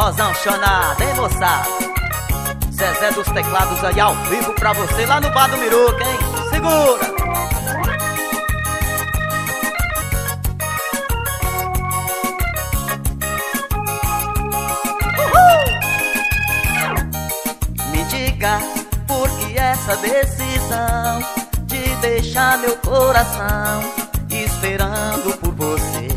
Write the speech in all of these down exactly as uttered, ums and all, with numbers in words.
Forrozão chonado, hein, moçada? Zezé dos teclados aí ao vivo pra você lá no Bar do Miruca, hein? Segura! Por que essa decisão de deixar meu coração esperando por você?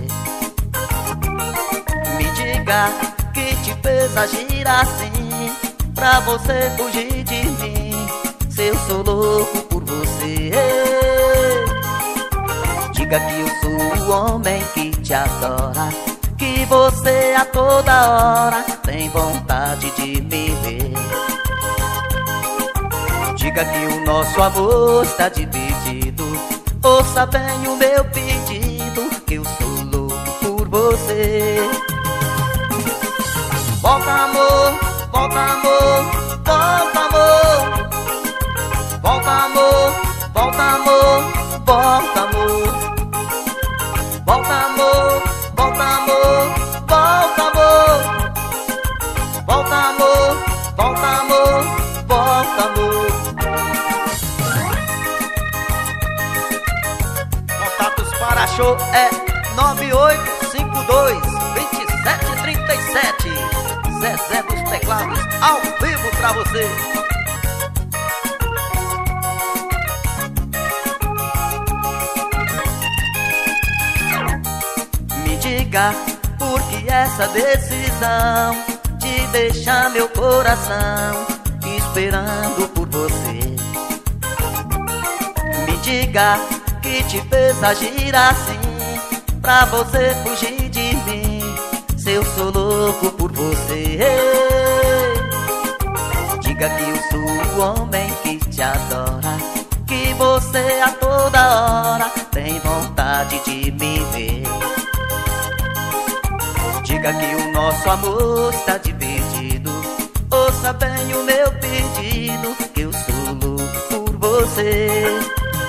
Me diga que te fez agir assim pra você fugir de mim, se eu sou louco por você. Diga que eu sou o homem que te adora, que você a toda hora tem vontade de me ver. Diga que o nosso amor está dividido, ouça bem o meu pedido, que eu sou louco por você. Volta amor, volta amor, volta amor. Volta amor, volta amor, volta amor. Volta amor, volta amor, volta amor. Volta amor, volta amor, volta amor. Para show é nove oito cinco dois, dois sete três sete. Zezé dos teclados ao vivo pra você. Me diga por que essa decisão de deixar meu coração esperando por você. Me diga que te fez agir assim pra você fugir de mim, se eu sou louco por você. Diga que eu sou o homem que te adora, que você a toda hora tem vontade de me ver. Diga que o nosso amor está dividido, ouça bem o meu pedido, que eu sou louco por você.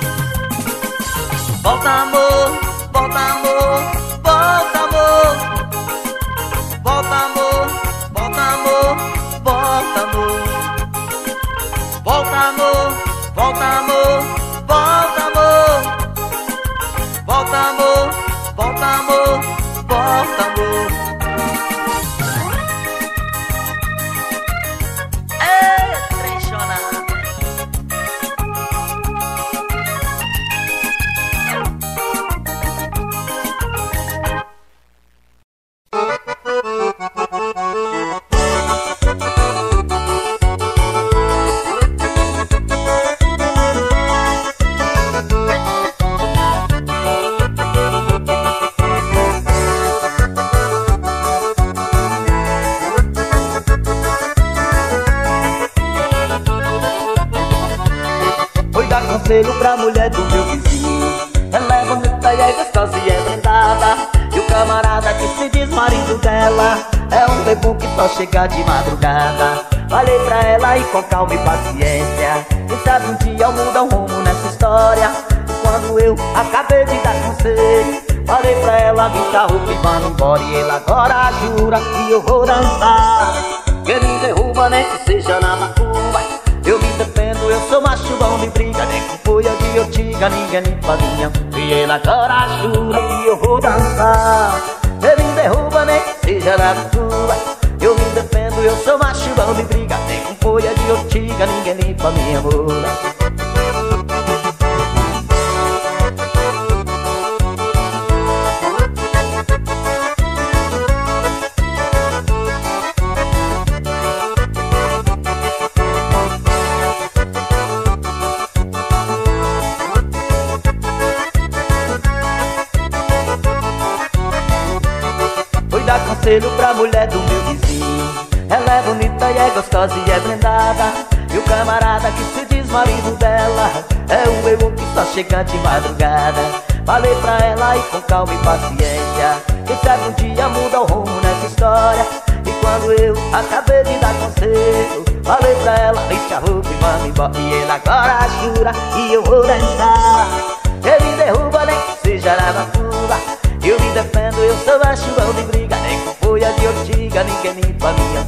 Volta amor, volta amor, volta amor. Volta amor, volta amor, volta amor. Volta amor, volta amor, volta amor. Volta amor, volta amor, volta amor. Ei, trechonado. Conselho pra mulher do meu vizinho, ela é bonita e é gostosa e é vendada, e o camarada que se diz marido dela é um bebum que só chega de madrugada. Falei pra ela e com calma e paciência, quem sabe um dia eu mudo um rumo nessa história. E quando eu acabei de dar conselho, falei pra ela me a roupa e vamos embora. E ele agora jura que eu vou dançar, que me derruba nem que seja na macumba. Eu me defendo, eu sou macho bom de briga, nem com folha de ortiga ninguém limpa minha. E ele agora jura que eu vou dançar, ele me derruba nem que seja na tua. Eu me defendo, eu sou macho bom de briga, nem com folha de ortiga ninguém limpa minha mula. Conselho pra mulher do meu vizinho, ela é bonita e é gostosa e é brindada, e o camarada que se diz marido dela é um bebum que só chega de madrugada. Falei pra ela e com calma e paciência, quem sabe um dia muda o rumo nessa história. E quando eu acabei de dar conselho, falei pra ela, deixa a roupa e vamos embora. E ele agora jura que eu vou dançar, ele derruba nem que seja na macumba. Eu me defendo, eu sou macho bom de briga, nem com folha de ortiga ninguém limpa minha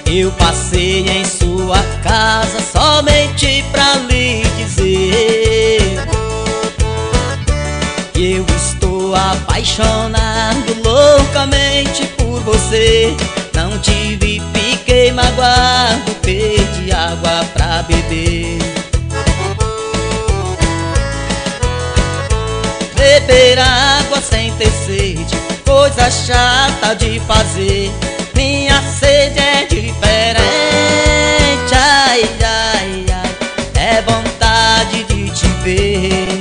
Eu passei em sua casa somente pra lhe dizer que eu estou apaixonado loucamente por você. Não te vi, fiquei magoado, perdi água pra beber. Beber água sem ter sede, coisa chata de fazer. Minha sede é diferente, ai, ai, ai, é vontade de te ver.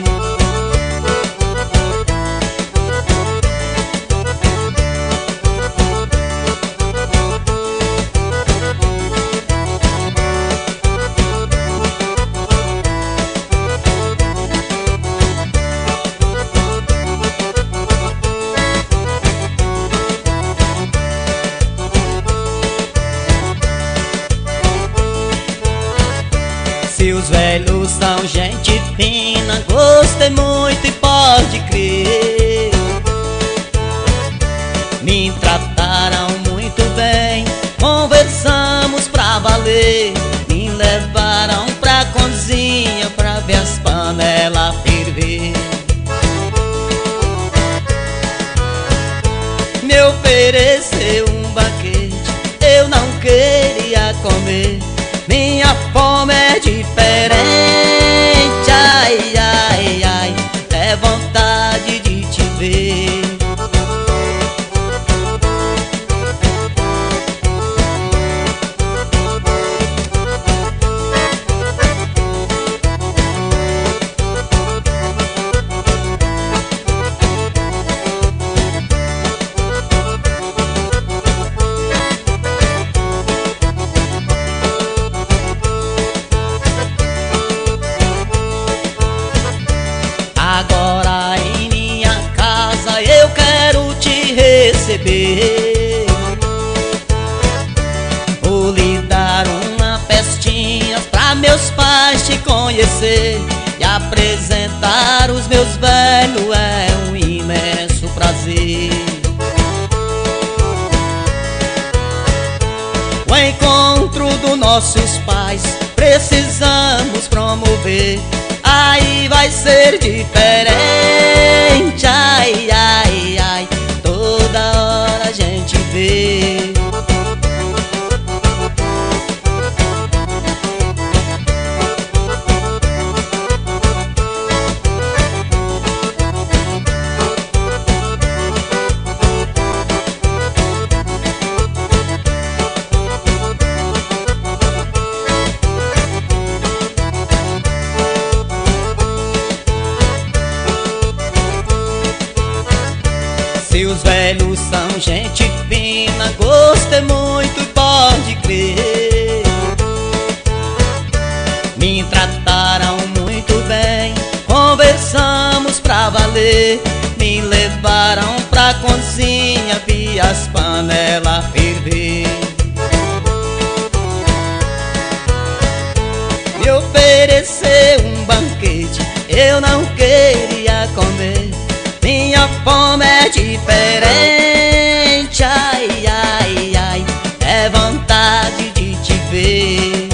Seus velhos são gente fina, gostei muito e pode crer. Me trataram muito bem, conversamos pra valer. Me levaram pra cozinha pra ver as panelas ferver. Me ofereceu um banquete, eu não queria comer. Minha fome é diferente, ai, ai, ai, é vontade de te ver. Agora em minha casa eu quero te receber. Vou lhe dar uma festinha pra meus pais te conhecer e apresentar os meus velhos, é um imenso prazer. O encontro dos nossos pais precisamos promover. Aí vai ser diferente, ai, ai, ai, toda hora a gente vê. Seus velhos são gente fina, gostei muito e pode crer. Me trataram muito bem, conversamos pra valer. Me levaram pra cozinha, vi as panelas ferver. Me ofereceu um banquete, eu não queria comer. Minha fome é diferente, ai, ai, ai, é vontade de te ver.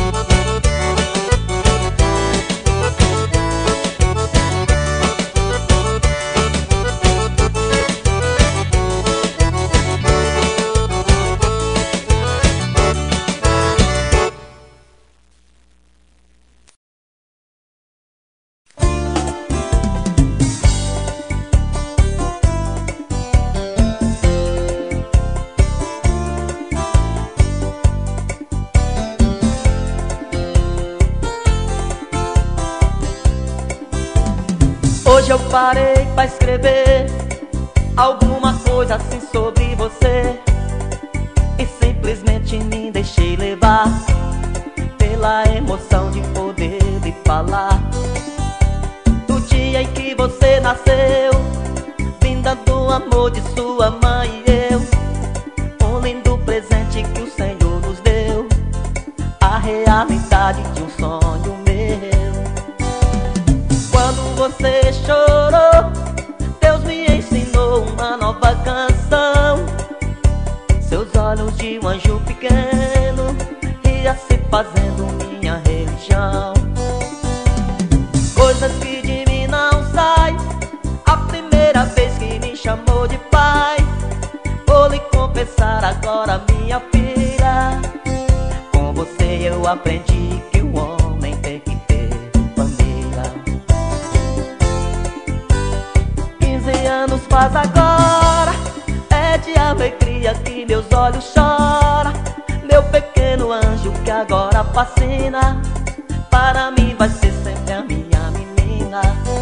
Hoje eu parei pra escrever alguma coisa assim sobre você e simplesmente me deixei levar pela emoção de poder lhe falar do dia em que você nasceu, vinda do amor de sua mãe e eu. Um lindo presente que o Senhor nos deu, a realidade de um sonho meu. Quando você chorou, Deus me ensinou uma nova canção. Seus olhos de um anjo pequeno agora, minha filha. Com você eu aprendi que o homem tem que ter família. Quinze anos faz agora, é de alegria que meus olhos choram. Meu pequeno anjo que agora fascina, para mim vai ser sempre a minha menina.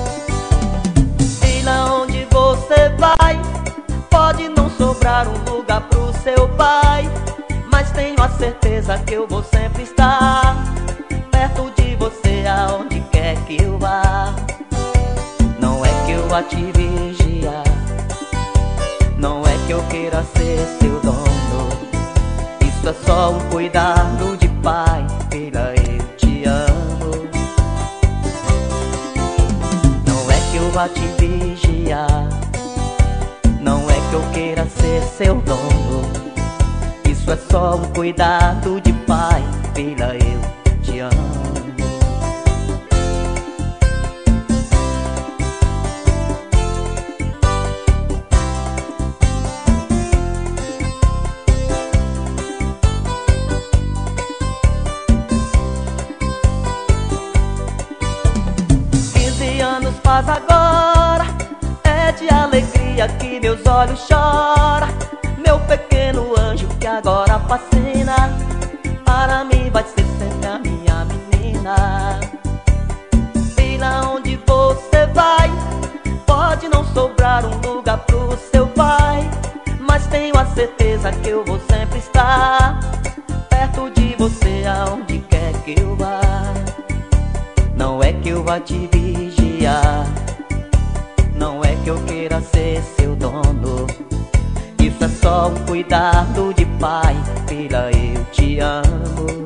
Filha, onde você vai, pode não sobrar um lugar pro seu pai, mas tenho a certeza que eu vou sempre estar perto de você aonde quer que eu vá. Não é que eu vá te vigiar, não é que eu queira ser seu dono. Isso é só um cuidado de pai, filha, eu te amo. Não é que eu vá te vigiar, não é que eu queira ser seu dono. Isso é só um cuidado de pai, filha, eu te amo. Quinze anos faz agora, é de alegria que meus olhos choram. Meu pequeno anjo que agora fascina, para mim vai ser sempre a minha menina. Filha, onde você vai, pode não sobrar um lugar pro seu pai, mas tenho a certeza que eu vou sempre estar perto de você aonde quer que eu vá. Não é que eu vá te vigiar, não é que eu queira ser seu dono. Isso é só um cuidado de pai, filha, eu te amo.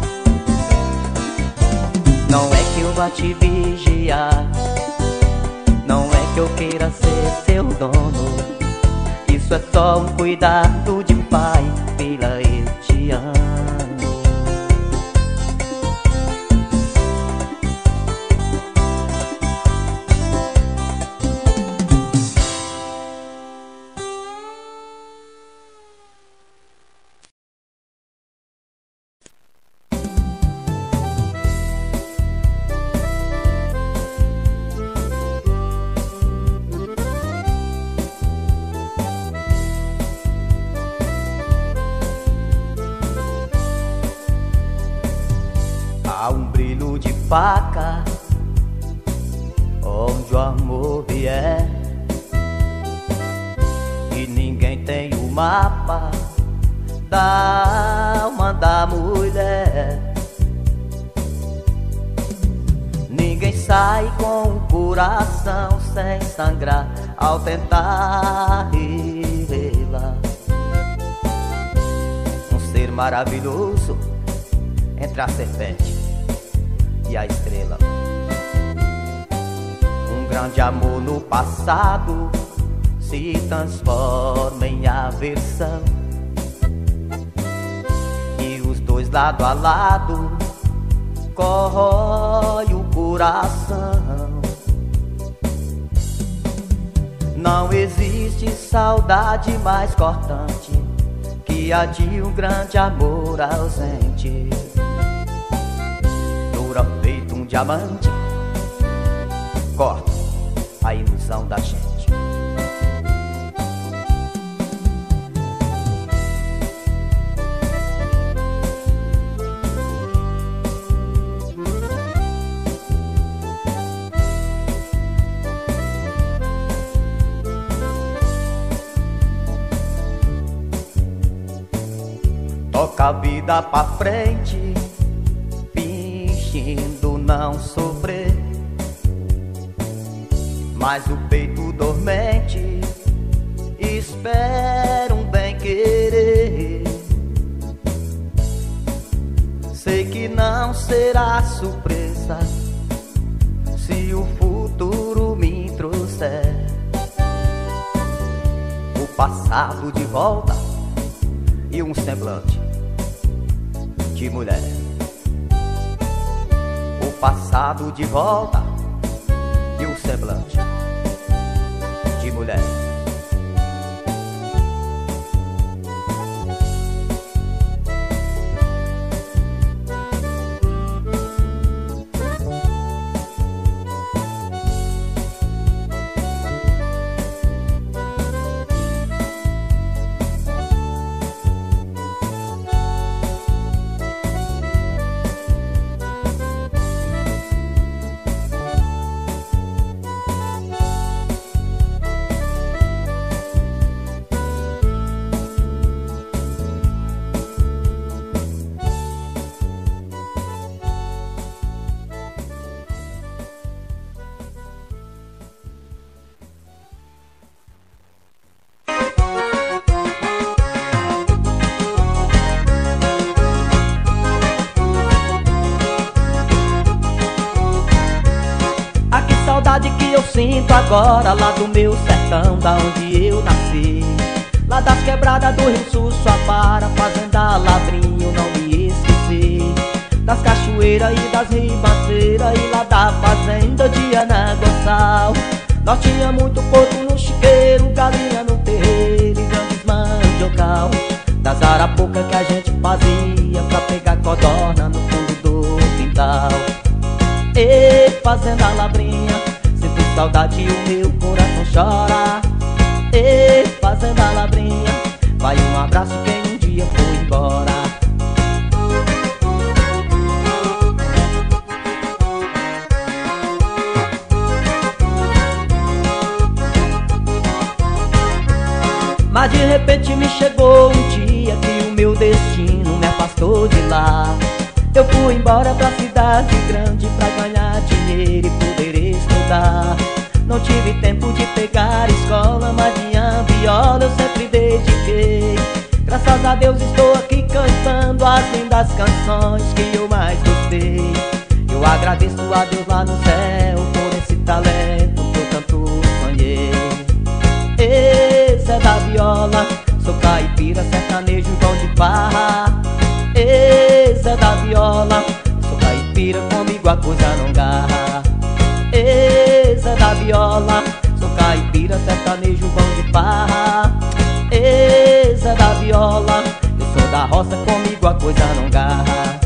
Não é que eu vá te vigiar, não é que eu queira ser seu dono. Isso é só um cuidado de pai, filha, eu te amo. Há um brilho de faca onde o amor vier, e ninguém tem o mapa da alma da mulher. Ninguém sai com o coração sem sangrar ao tentar revê-la. Um ser maravilhoso entre a serpente e a estrela. Um grande amor no passado se transforma em aversão, e os dois lado a lado corrói o coração. Não existe saudade mais cortante que a de um grande amor ausente. Dura feito um diamante, corta a ilusão da gente. Toca a vida pra frente, fingindo não sofrer, mas o peito dormente espera um bem-querer. Sei que não será surpresa se o futuro me trouxer o passado de volta e um semblante de mulher. O passado de volta e um semblante de mulher. agora lá do meu sertão, da onde eu nasci. Lá das quebradas do Rio Sul, Suapara, fazenda Lavrinho, não me esqueci. Das cachoeiras e das ribaceiras, e lá da fazenda de Anagossal. Nós tinha muito porco no chiqueiro, galinha no terreiro e grandes mandiocal. Das arapucas que a gente fazia pra pegar codorna no fundo do quintal. Ei, fazenda Lavrinha, sinto saudade e o meu coração chora. Ei, fazenda Lavrinha, vai um abraço quem um dia foi embora. Mas de repente me chegou um dia que o meu destino me afastou de lá. Eu fui embora pra cidade grande pra ganhar dinheiro e poder estudar. Não tive tempo de pegar escola, mas minha viola eu sempre dediquei. Graças a Deus estou aqui cantando as lindas canções que eu mais gostei. Eu agradeço a Deus lá no céu por esse talento que eu tanto sonhei. Ei, Zé da viola, sou caipira, sertanejo, bom de farra. Ei, Zé da viola, sou caipira, comigo a coisa não garra. Ei, Zé da viola, sou caipira, sertanejo, bom de farra. Ei, Zé da viola, eu sou da roça, comigo a coisa não garra.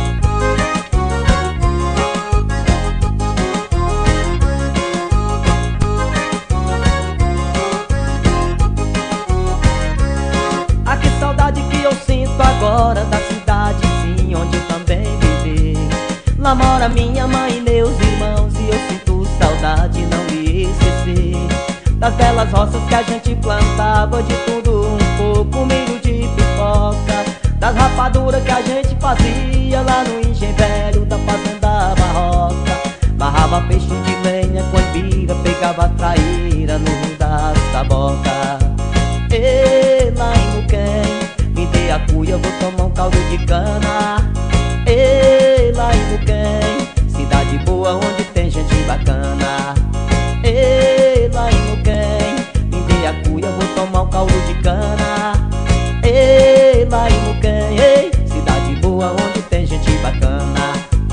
Ah, que saudade que eu sinto agora da cidadezinha onde eu também vivi. Lá mora minha mãe e meus irmãos e eu sinto saudade, não me esqueci. Das belas roças que a gente plantava, de tudo um pouco, milho de pipoca. Das rapaduras que a gente fazia lá no engenho velho da fazenda Barroca. Barrava peixe de lenha com embira, pegava traíra no rio das Taboca. Ei, lá em Muquém, me dê a cuia, vou tomar um caldo de cana. Ei, lá em Muquém, cidade boa onde tem gente bacana. Ei, lá em Muquém, me dê a cuia, vou tomar um caldo de cana. Ei, lá em Muquém, ei, cidade boa onde tem gente bacana.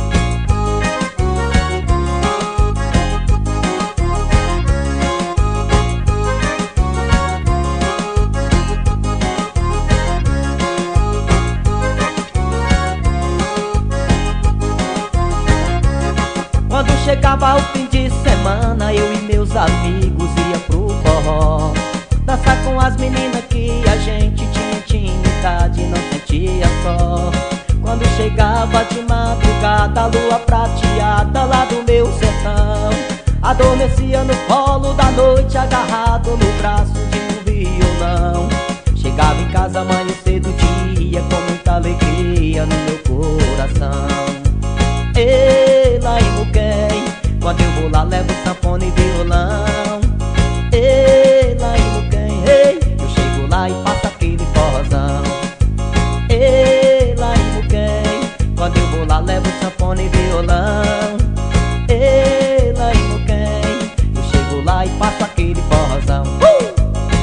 Quando chegava o fim de semana, eu e meus amigos ia pro forró, dançar com as meninas que a gente tinha intimidade, não sentia só. Quando chegava de madrugada, a lua prateada lá do meu sertão, adormecia no colo da noite, agarrado no braço de um violão. Chegava em casa amanhecer do dia, com muita alegria no meu coração. Ei, lá em Muquém, quando eu vou lá levo sanfona e violão. Ei, lá em Muquém, ei, eu chego lá e faço aquele forrozão. Ei, lá em Muquém, quando eu vou lá levo sanfona e violão. Ei, lá em Muquém, eu chego lá e faço aquele forrozão. uh!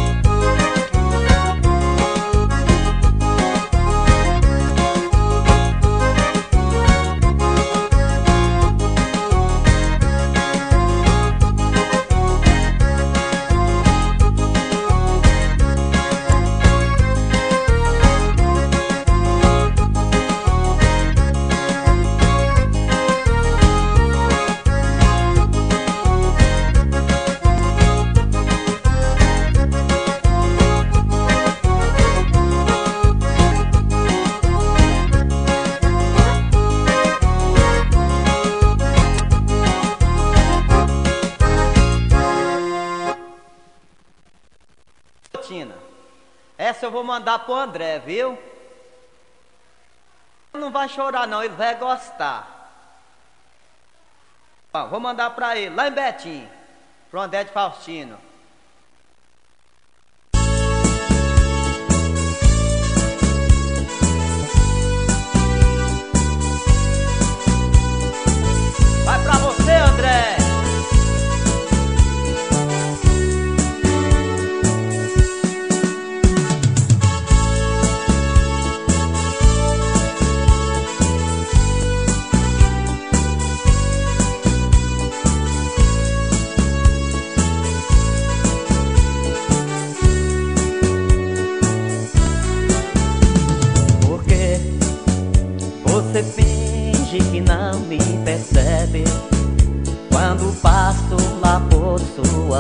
Essa eu vou mandar pro André, viu? Não vai chorar não, ele vai gostar. Ó, vou mandar pra ele, lá em Betim, pro André de Faustino. Vai pra você, André.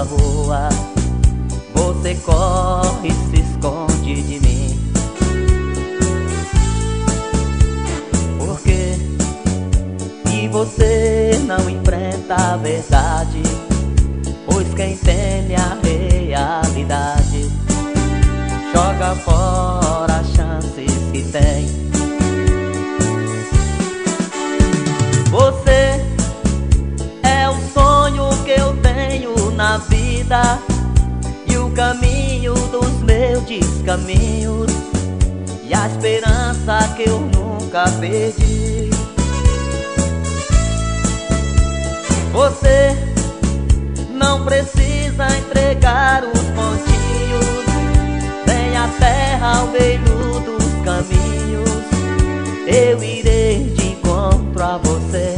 lua voa, você corre e se esconde de mim. Por quê? E você não enfrenta a verdade, pois quem teme a realidade joga fora as chances que tem. Você é o sonho que eu tenho na vida e o caminho dos meus descaminhos e a esperança que eu nunca perdi. Você não precisa entregar os pontinhos, vem a terra ao meio dos caminhos, eu irei de encontro a você.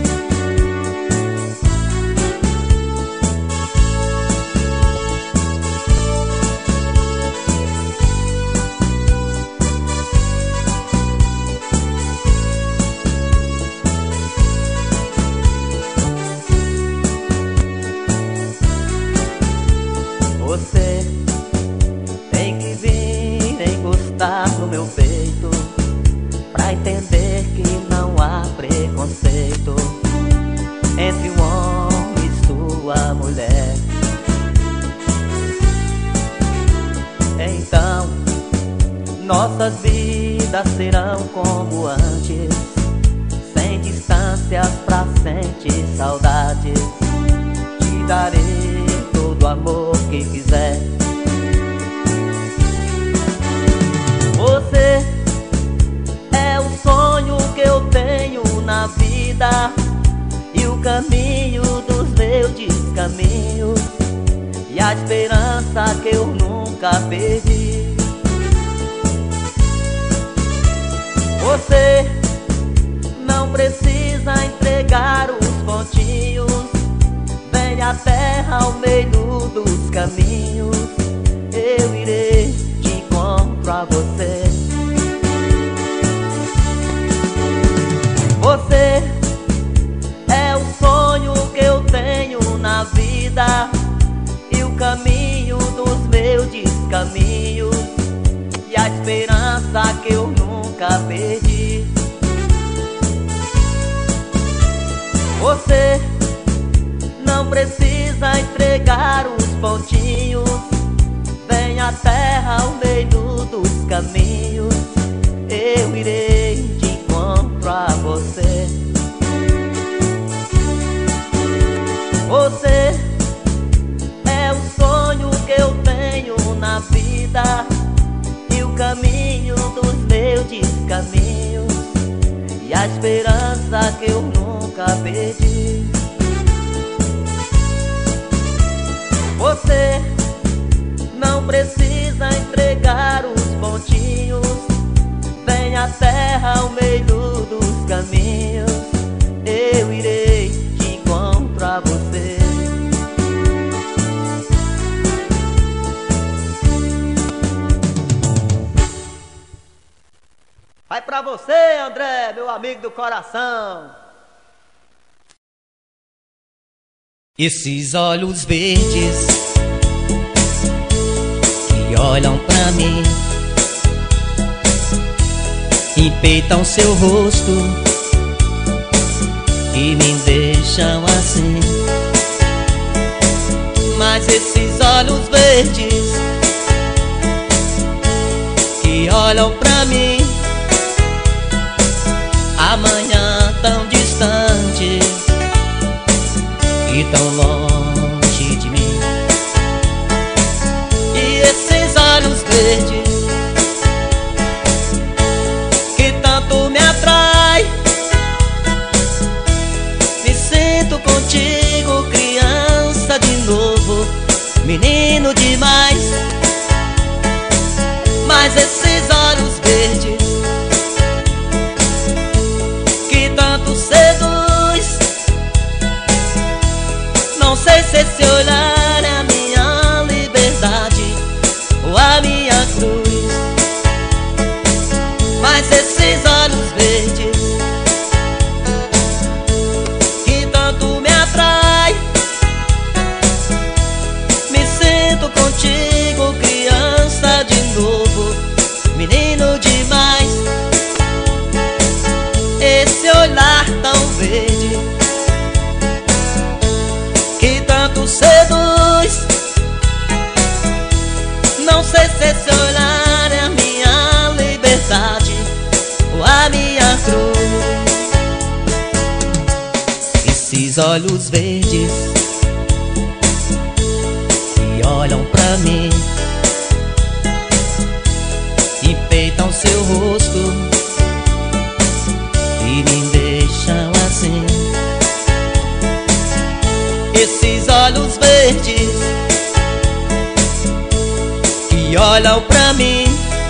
Você tem que vir encostar no meu peito pra entender que não há preconceito entre um homem e sua mulher. Então nossas vidas serão como antes, sem distâncias pra sentir saudades. Te darei todo o amor que quiser. Você é o sonho que eu tenho na vida e o caminho dos meus descaminhos e a esperança que eu nunca perdi. Você não precisa entregar os pontinhos, vem a terra ao meio dos caminhos, eu irei de encontro a você. Você é o sonho que eu tenho na vida e o caminho dos meus descaminhos e a esperança que eu nunca perdi. Você não precisa entregar os pontinhos, vem a terra ao meio dos caminhos, eu irei de encontro a você. Você é o sonho que eu tenho na vida e o caminho dos meus descaminhos e a esperança que eu nunca perdi. Você não precisa entregar os pontinhos, vem a terra ao meio dos caminhos, eu irei de encontro a você. Vai pra você, André, meu amigo do coração. Esses olhos verdes que olham pra mim, enfeitam seu rosto e me deixam assim. Mas esses olhos verdes que olham pra mim, amanhã tão distante e tão longe de mim. E esses olhos verdes que tanto me atrai, me sinto contigo, criança de novo, menino demais. Mas esses olhos verdes que tanto seduz, não sei se esse olhar é a minha liberdade ou a minha cruz. Mas esses olhos verdes que tanto me atrai, sei se esse olhar é a minha liberdade ou a minha cruz. Esses olhos verdes que olham pra mim, enfeitam seu rosto e me deixam assim. Esses olhos verdes que olham pra mim,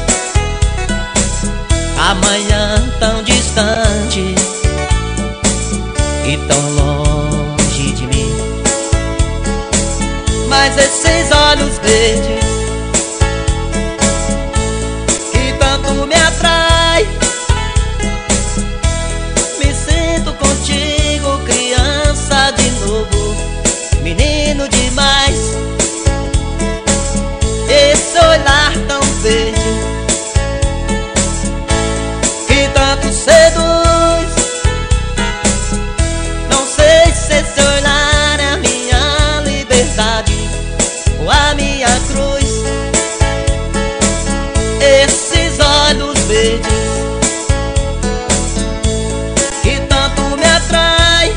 amanhã tão distante e tão longe de mim. Mas esses olhos verdes que tanto me atrai, me sinto contigo, criança de novo, menino demais. Esse olhar tão verde que tanto seduz, não sei se esse olhar é a minha liberdade ou a minha cruz. Esses olhos verdes que tanto me atrai,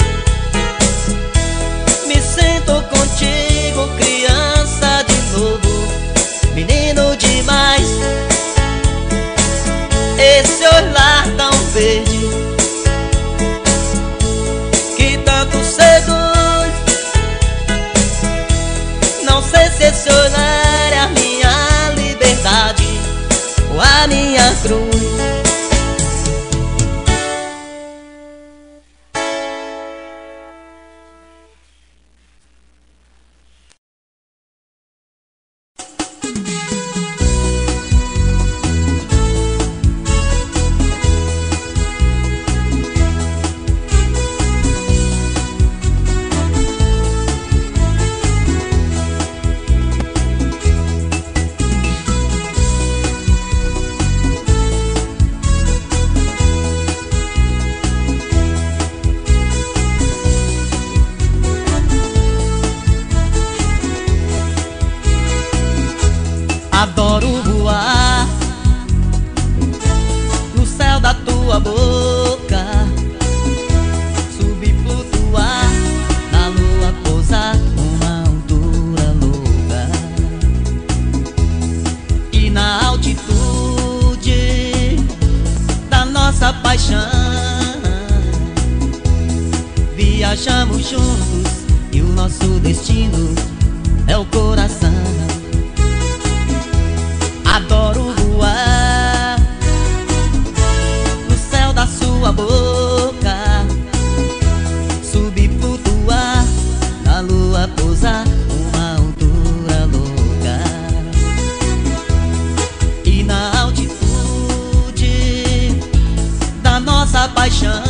me sinto contigo, criança de novo, menino demais. Esse olhar tão verde que tanto seduz, não sei se esse olhar é a minha liberdade ou a minha cruz. Adoro voar no céu da tua boca, subir, flutuar, na lua pousar numa altura louca. E na altitude da nossa paixão, viajamos juntos e o nosso destino é o coração. Adoro voar no céu da sua boca, subir, flutuar, na lua pousar numa altura louca. E na altitude da nossa paixão,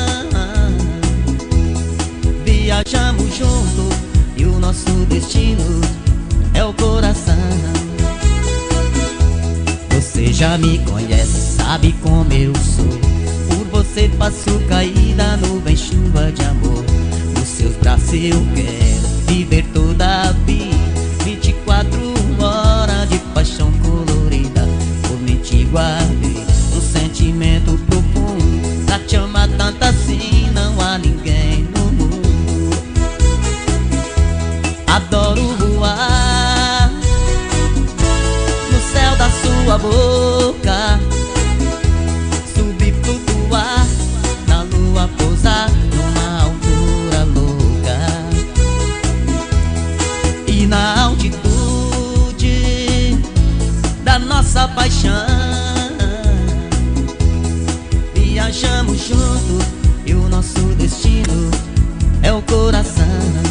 viajamos junto e o nosso destino é o coração. Você já me conhece, sabe como eu sou. Por você passo caída, nuvem, chuva de amor. Nos seus braços eu quero viver toda a vida, vinte e quatro horas de paixão colorida. Por mim te guardei um sentimento profundo, pra te amar tanto assim não há ninguém no mundo. Adoro voar no céu da sua boca, subir, flutuar, na lua pousar numa altura louca. E na altitude da nossa paixão, viajamos juntos e o nosso destino é o coração.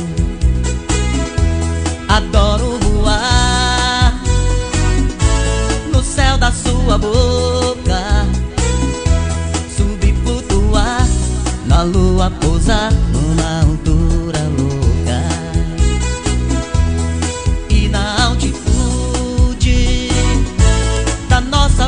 Adoro voar no céu da sua boca, subir, flutuar, na lua pousar numa altura louca. E na altitude da nossa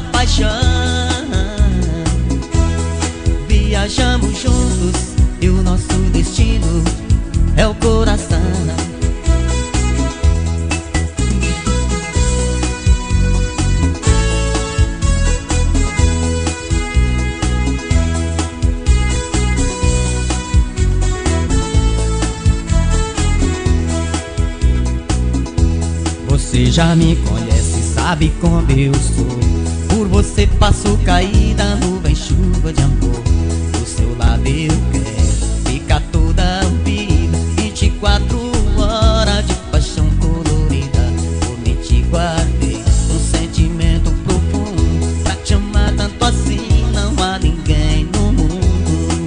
Você já me conhece, sabe como eu sou. Por você passo caída, nuvem, chuva de amor. Do seu lado eu quero ficar toda a vida, vinte e quatro horas de paixão colorida. Por mim te guardei um sentimento profundo, pra te amar tanto assim não há ninguém no mundo.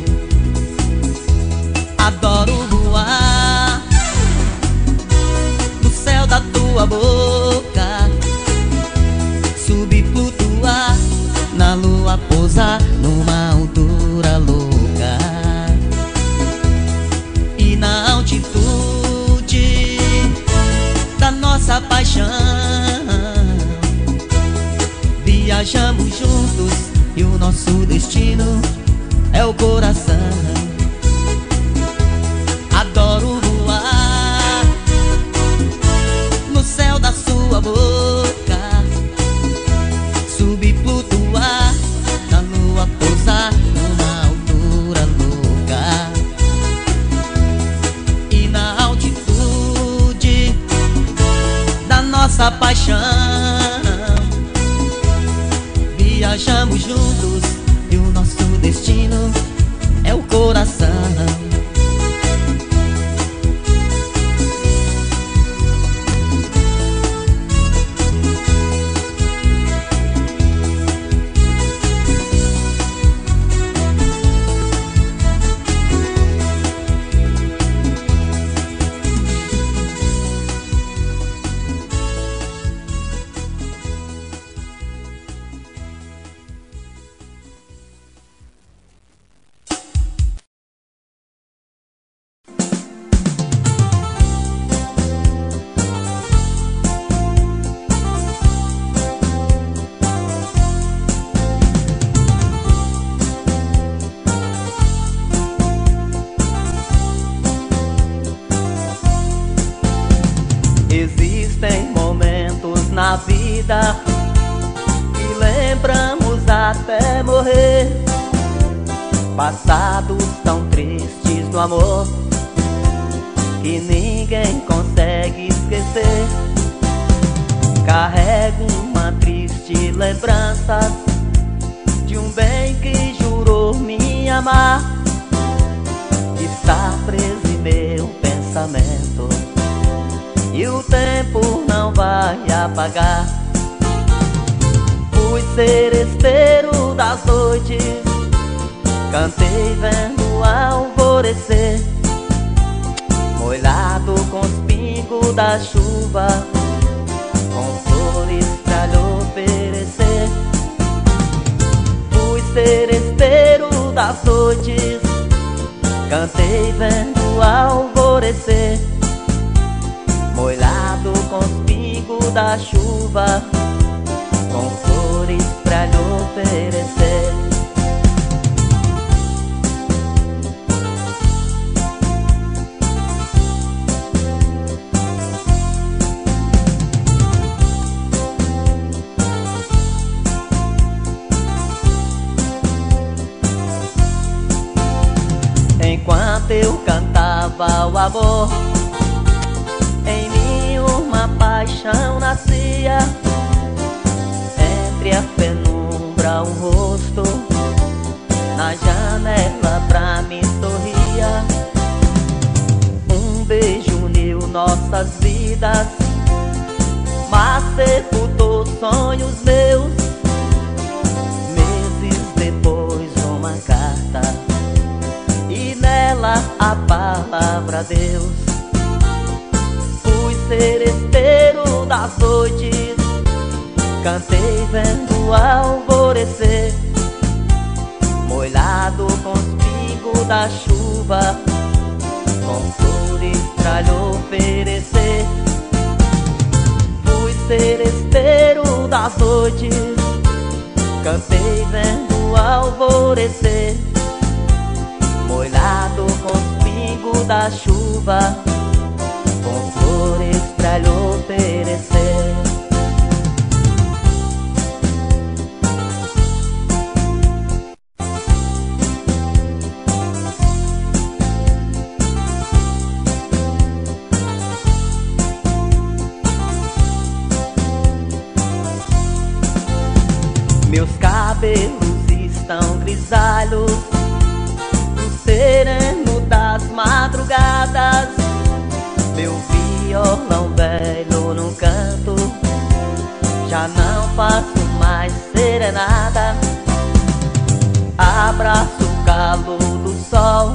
Adoro voar no céu da tua boca, subir, flutuar na lua, pousar numa altura louca. E na altitude da nossa paixão viajamos juntos e o nosso destino é o coração. Adoro voar no céu da sua boca, subir, flutuar na lua, pousar numa altura louca. E na altitude da nossa paixão viajamos juntos e o nosso destino é o coração. Existem momentos na vida que lembramos até morrer, passados tão tristes do amor que ninguém consegue esquecer. Carrego uma triste lembrança de um bem que jurou me amar. Está preso em meu pensamento e o tempo não vai apagar. Fui seresteiro das noites, cantei vendo o alvorecer, molhado com os pingos da chuva, com flores pra lhe oferecer. Fui seresteiro das noites, cantei vendo o alvorecer, molhado com os pingos da chuva, com flores pra lhe oferecer. Enquanto eu cantava o amor, em mim uma paixão nascia. Entre a penumbra um rosto na janela pra mim sorria. Um beijo uniu nossas vidas, mas sepultou sonhos meus. Meses depois uma carta e nela a palavra Deus. Fui seresteiro das noites, cantei vendo o alvorecer, molhado com os pingos da chuva, com flores pra lhe oferecer. Fui seresteiro das noites, cantei vendo o alvorecer, molhado com os pingos da chuva, com flores pra lhe oferecer. Meus cabelos estão grisalhos no sereno das madrugadas. Meu violão velho num canto já não faço mais serenada. Abraço o calor do sol,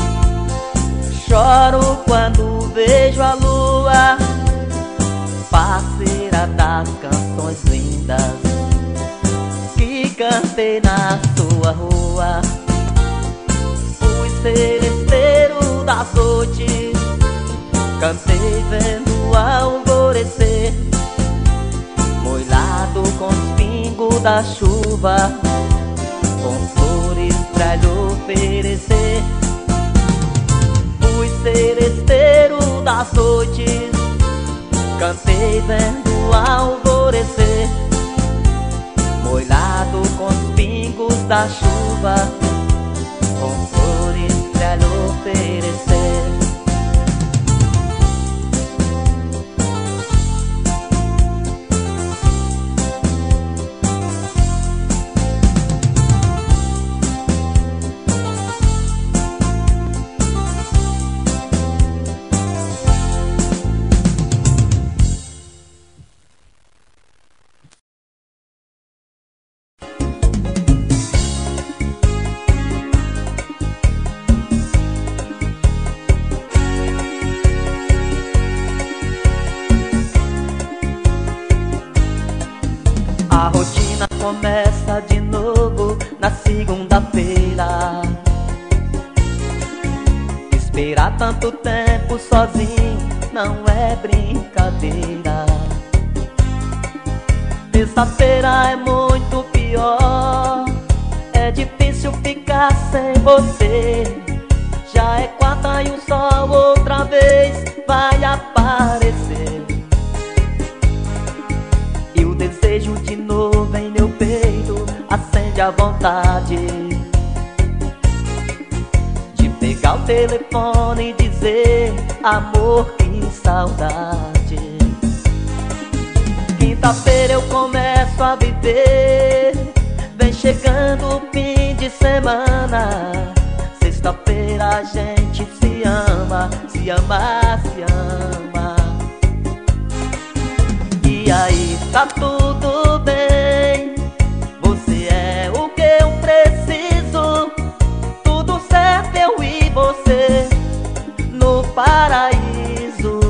choro quando vejo a lua, parceira das canções lindas que cantei na sua rua. Fui seresteiro das noites, cantei vendo alvorecer, molhado com os pingos da chuva, com flores pra lhe oferecer. Fui seresteiro das noites, cantei vendo alvorecer, molhado com os pingos da chuva, com flores pra lhe oferecer. A rotina começa de novo na segunda-feira. Esperar tanto tempo sozinho não é brincadeira. Terça-feira é muito pior, é difícil ficar sem você. Já é quarta e o sol outra vez vai aparecer, e o desejo de novo em meu peito acende a vontade de pegar o telefone e dizer: amor, que saudade. Quinta-feira eu começo a viver, vem chegando o fim de semana. Sexta-feira a gente se ama, se ama, se ama. E aí, tá tudo bem, você é o que eu preciso. Tudo certo, eu e você no paraíso.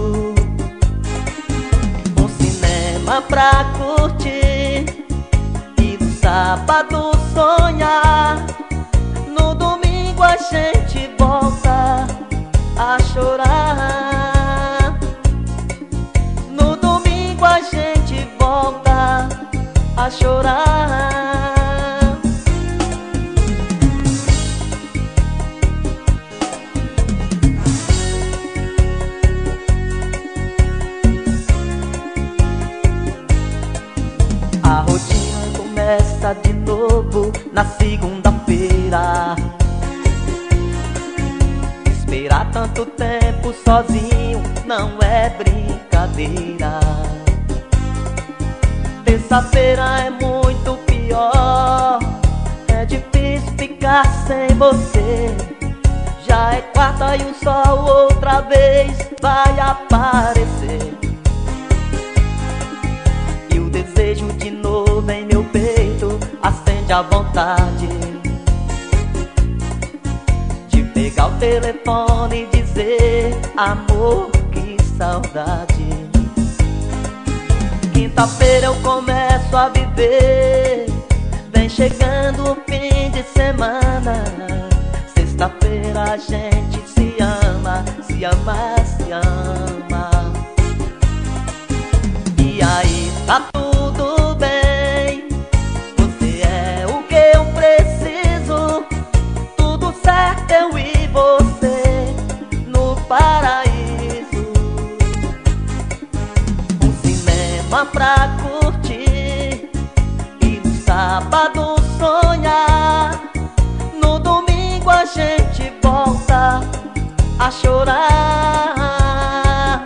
Um cinema pra curtir e no sábado sonhar. No domingo a gente volta a chorar. No domingo a gente volta a chorar. A rotina começa de novo na segunda-feira. Esperar tanto tempo sozinho não é brincadeira. Terça-feira é muito pior, é difícil ficar sem você. Já é quarta e o sol outra vez vai aparecer, e o desejo de novo em meu peito acende a vontade de pegar o telefone e dizer: amor, que saudade. Quinta-feira eu começo a viver, vem chegando o fim de semana. Sexta-feira a gente se ama, se ama, se ama. E aí, tá tudo bem, você é o que eu preciso. Tudo certo, eu e você no paraíso. Um cinema pra curtir e no sábado sonhar. No domingo a gente volta a chorar.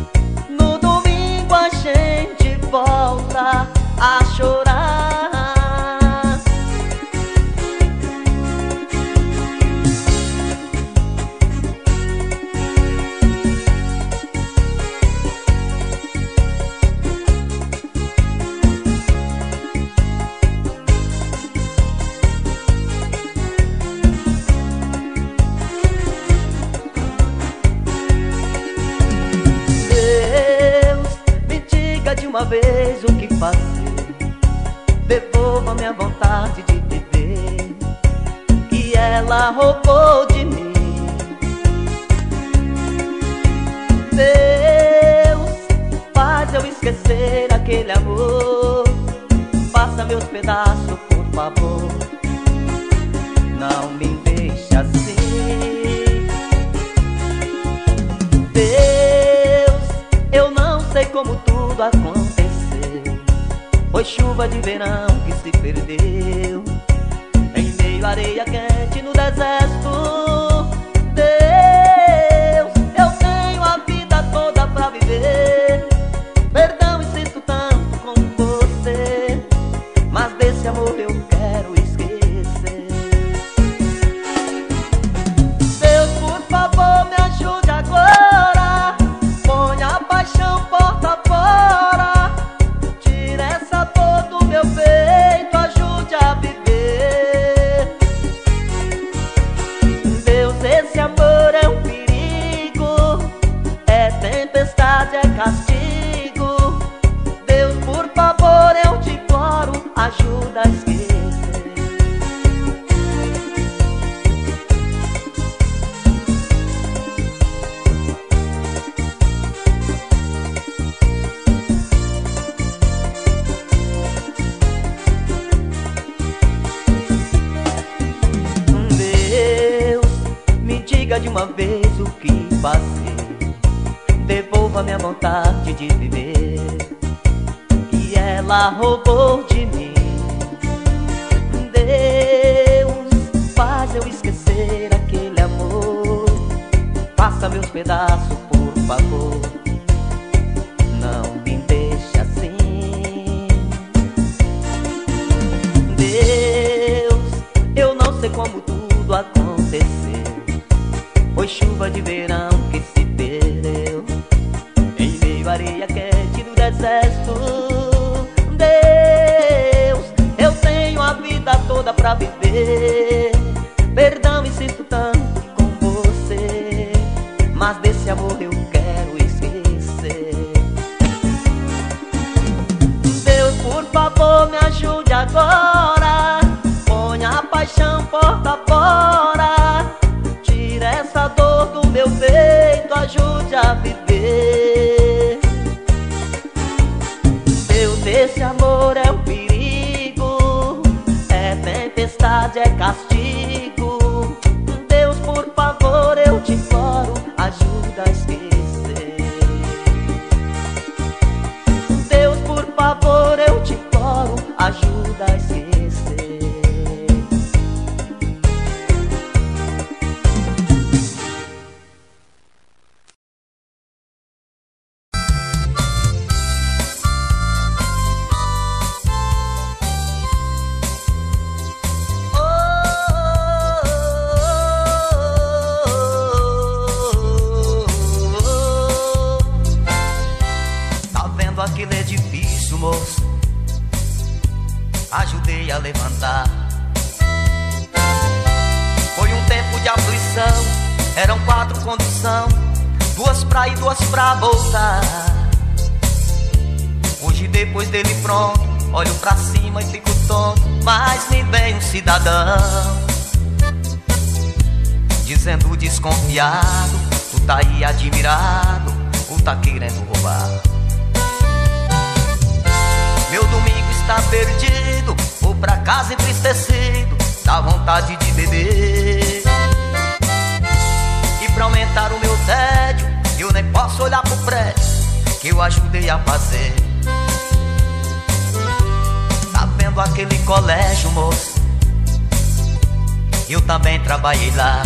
No domingo a gente volta a chorar. devolva minha vontade de viver, que ela roubou de mim. Deus, faz eu esquecer aquele amor, faça meus pedaços, por favor, não me deixe assim. Deus, eu não sei como tudo aconteceu, foi chuva de verão que se perdeu em meio à areia quente no deserto. Deus, eu tenho a vida toda pra viver, perdão, insisto tanto com você, mas desse amor eu quero esquecer. Deus, por favor, me ajude agora, ponha a paixão porta fora, tira essa dor do meu peito, ajude a viver. Deus, esse amor é um perigo, é tempestade, é castigo. Deus, por favor, eu te imploro, ajuda a esquecer. Deus, me diga de uma vez o que passei, devolva minha vontade de viver, que ela roubou de mim. Deus, faz eu esquecer aquele amor, faça meus pedaços, por favor, não me deixe assim. Deus, eu não sei como tudo aconteceu, foi chuva de verão que se perdeu em meio à areia quente do deserto. Deus, eu tenho a vida toda pra viver, perdão, insisto tanto com você, mas desse amor eu quero esquecer. Deus, por favor, me ajude agora, ponha a paixão porta fora, tira essa dor do meu peito, ajude a viver. Deus, esse amor é um perigo, é tempestade, é castigo. Deus, por favor, eu te imploro, ajuda a esquecer. Deus, por favor, eu te imploro, ajuda a esquecer. Aquele edifício, moço, ajudei a levantar. Foi um tempo de aflição, eram quatro condução, duas pra ir, duas pra voltar. Hoje, depois dele pronto, olho pra cima e fico tonto, mas me vem um cidadão dizendo desconfiado: tu tá aí admirado, ou tá querendo roubar? Meu domingo está perdido, vou pra casa entristecido, dá vontade de beber. E pra aumentar o meu tédio, eu nem posso olhar pro prédio que eu ajudei a fazer. Tá vendo aquele colégio, moço? Eu também trabalhei lá.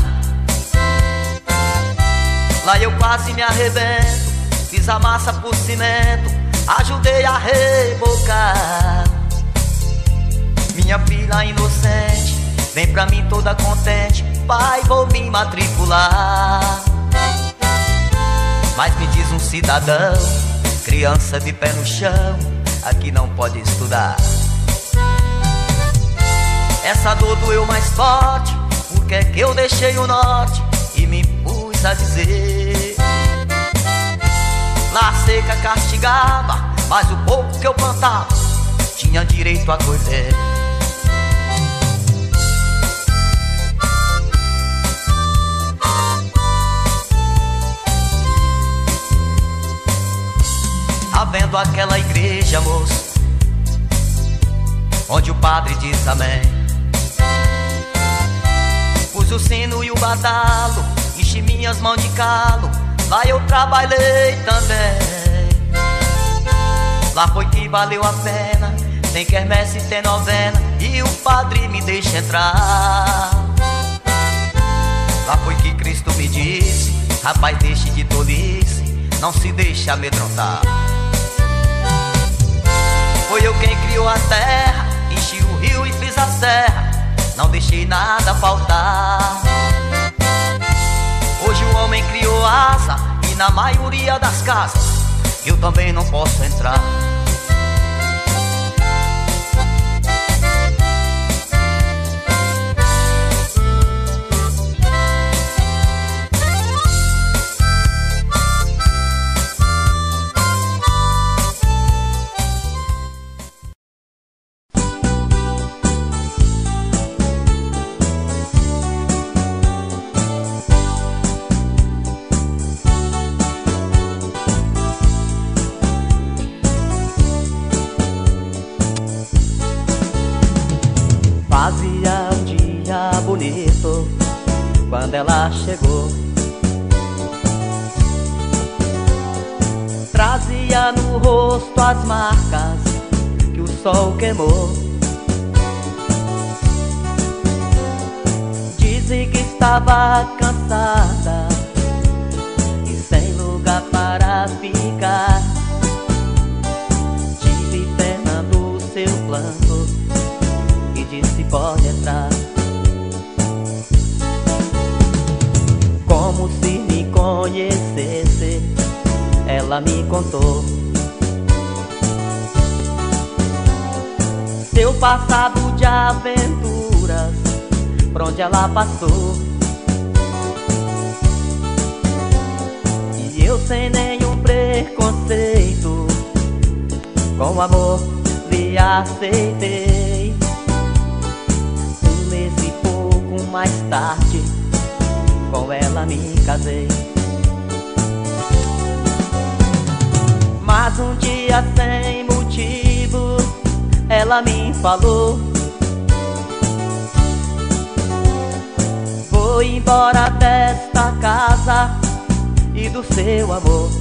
Lá eu quase me arrebento, fiz a massa por cimento, ajudei a rebocar. Minha filha inocente vem pra mim toda contente: pai, vou me matricular. Mas me diz um cidadão, criança de pé no chão, aqui não pode estudar. Essa dor doeu mais forte, porque é que eu deixei o norte e me pus a dizer: lá a seca castigava, mas o pouco que eu plantava tinha direito a colher. havendo aquela igreja, moço, onde o padre diz amém. Pus o sino e o badalo, enchi minhas mãos de calo, lá eu trabalhei também. Lá foi que valeu a pena, tem quermesse, tem novena, e o padre me deixa entrar. Lá foi que Cristo me disse: rapaz, deixe de tolice, não se deixe amedrontar. Foi eu quem criou a terra, enchi o rio e fiz a serra, não deixei nada faltar. Hoje o homem criou asa, e na maioria das casas eu também não posso entrar. Fazia um dia bonito quando ela chegou. Trazia no rosto as marcas que o sol queimou. Disse que estava cansada e sem lugar para ficar. Tive pena do seu planto e disse: pode entrar. Como se me conhecesse, ela me contou seu passado de aventuras, por onde ela passou. E eu, sem nenhum preconceito, com amor lhe aceitei. Um mês e pouco mais tarde, com ela me casei. Mas um dia, sem motivo, ela me falou: vou embora desta casa e do seu amor.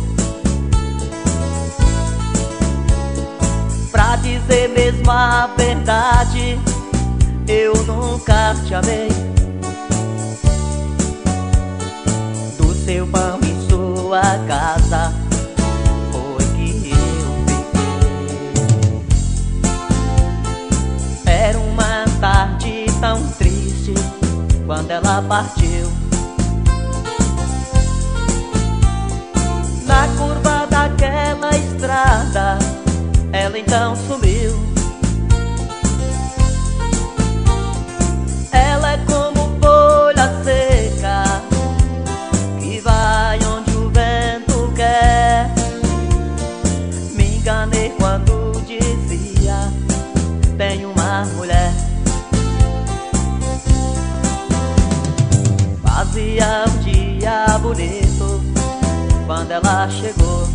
Pra dizer mesmo a verdade, eu nunca te amei. Do seu pão em sua casa foi que eu fiquei. Era uma tarde tão triste quando ela partiu. Na curva daquela estrada, ela então sumiu. Ela é como folha seca que vai onde o vento quer. Me enganei quando dizia: tenho uma mulher. Fazia um dia bonito quando ela chegou.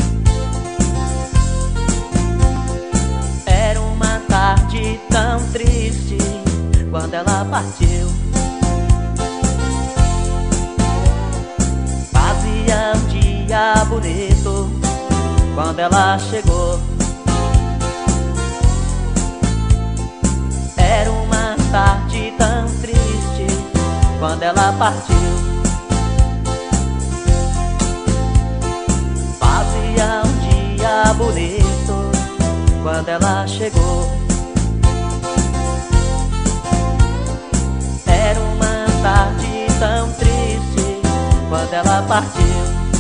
Era uma tarde tão triste quando ela partiu. Fazia um dia bonito quando ela chegou. Era uma tarde tão triste quando ela partiu. Fazia um dia bonito quando ela chegou. Era uma tarde tão triste quando ela partiu.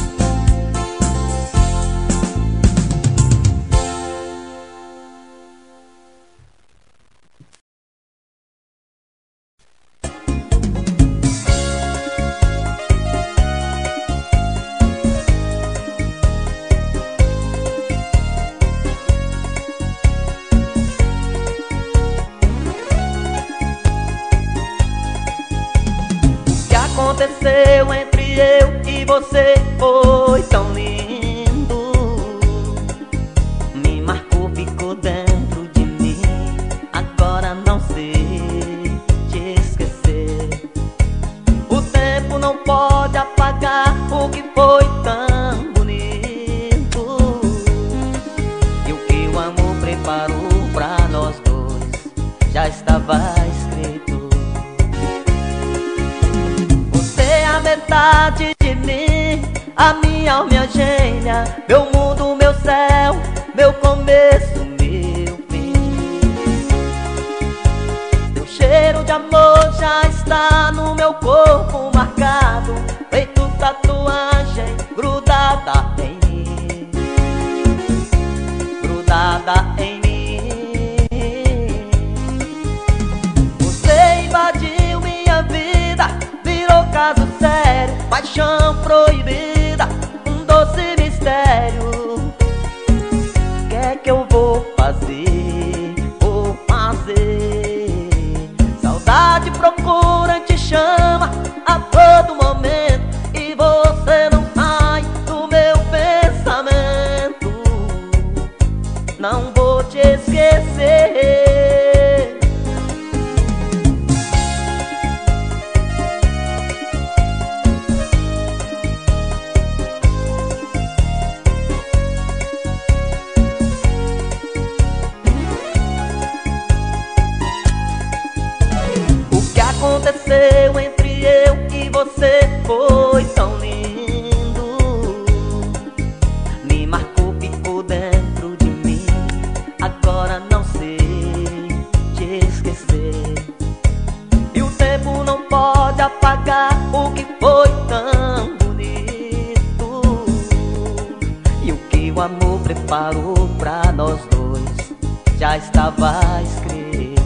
Aconteceu entre eu e você foi tão lindo. já estava escrito. Você é a metade de mim, a minha alma gêmea, meu mundo, meu céu, meu começo, meu fim. Teu cheiro de amor já está no meu corpo marcado, feito tatuagem grudada em mim, grudada em mim. Você invadiu minha vida, virou caso sério, paixão proibida, um doce mistério. O que é que eu vou fazer? Vou fazer. Saudade procura, te chama a todo momento, e você não sai do meu pensamento. Não vou te esquecer. Aconteceu entre eu e você foi tão lindo, me marcou, ficou dentro de mim. Agora não sei te esquecer, e o tempo não pode apagar o que foi tão bonito, e o que o amor preparou pra nós dois já estava escrito.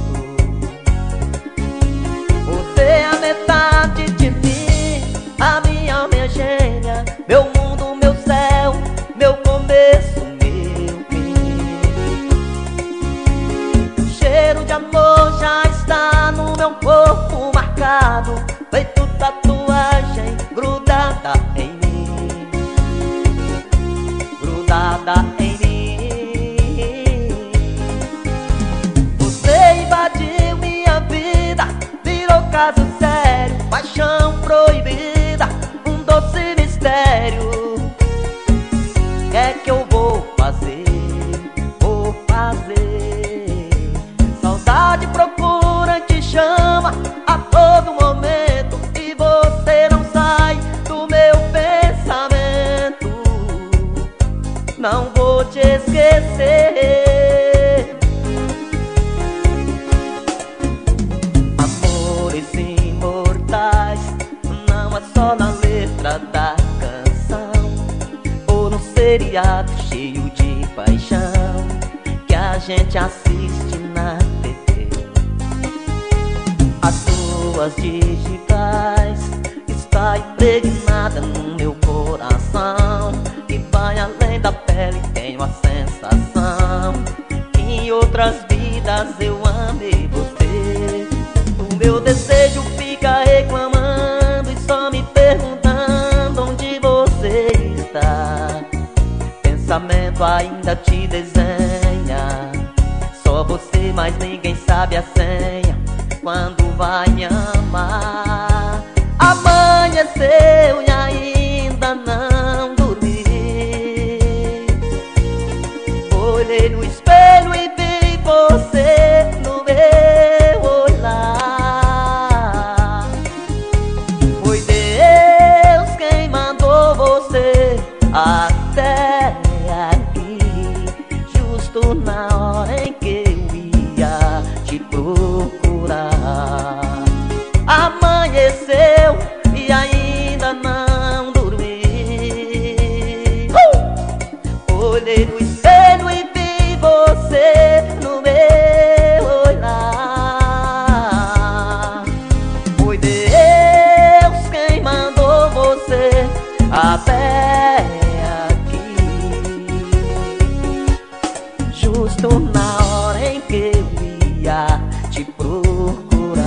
Você é a metade de mim, a minha alma gêmea, meu mundo, meu céu, meu começo, meu fim. O cheiro de amor já está no meu corpo marcado, feito tatuagem grudada em mim, grudada em mim. Você invadiu minha vida, caso sério, paixão proibida, um doce mistério. O que é que eu vou fazer? Vou fazer. Saudade procura, te chama a todo momento, e você não sai do meu pensamento. Não vou te esquecer. Não é só na letra da canção, ou no seriado cheio de paixão que a gente assiste na T V. As suas digitais está impregnada no meu coração, que vai além da pele, tenho a sensação que em outras vidas eu amei você. O meu desejo fica reclamando e só me perguntando onde você está. Pensamento ainda te desenha, só você, mas ninguém sabe a senha, quando vai me amar. Amanheceu e ainda não dormi, olhei no espelho e vi você no meu olhar. Foi Deus quem mandou você até aqui, justo na hora em que eu ia te procurar. Amanheceu e ainda não dormi, uh! Olhei no espelho e vi você no meu olhar. Foi Deus quem mandou você até aqui, justo na hora em que eu ia te procurar.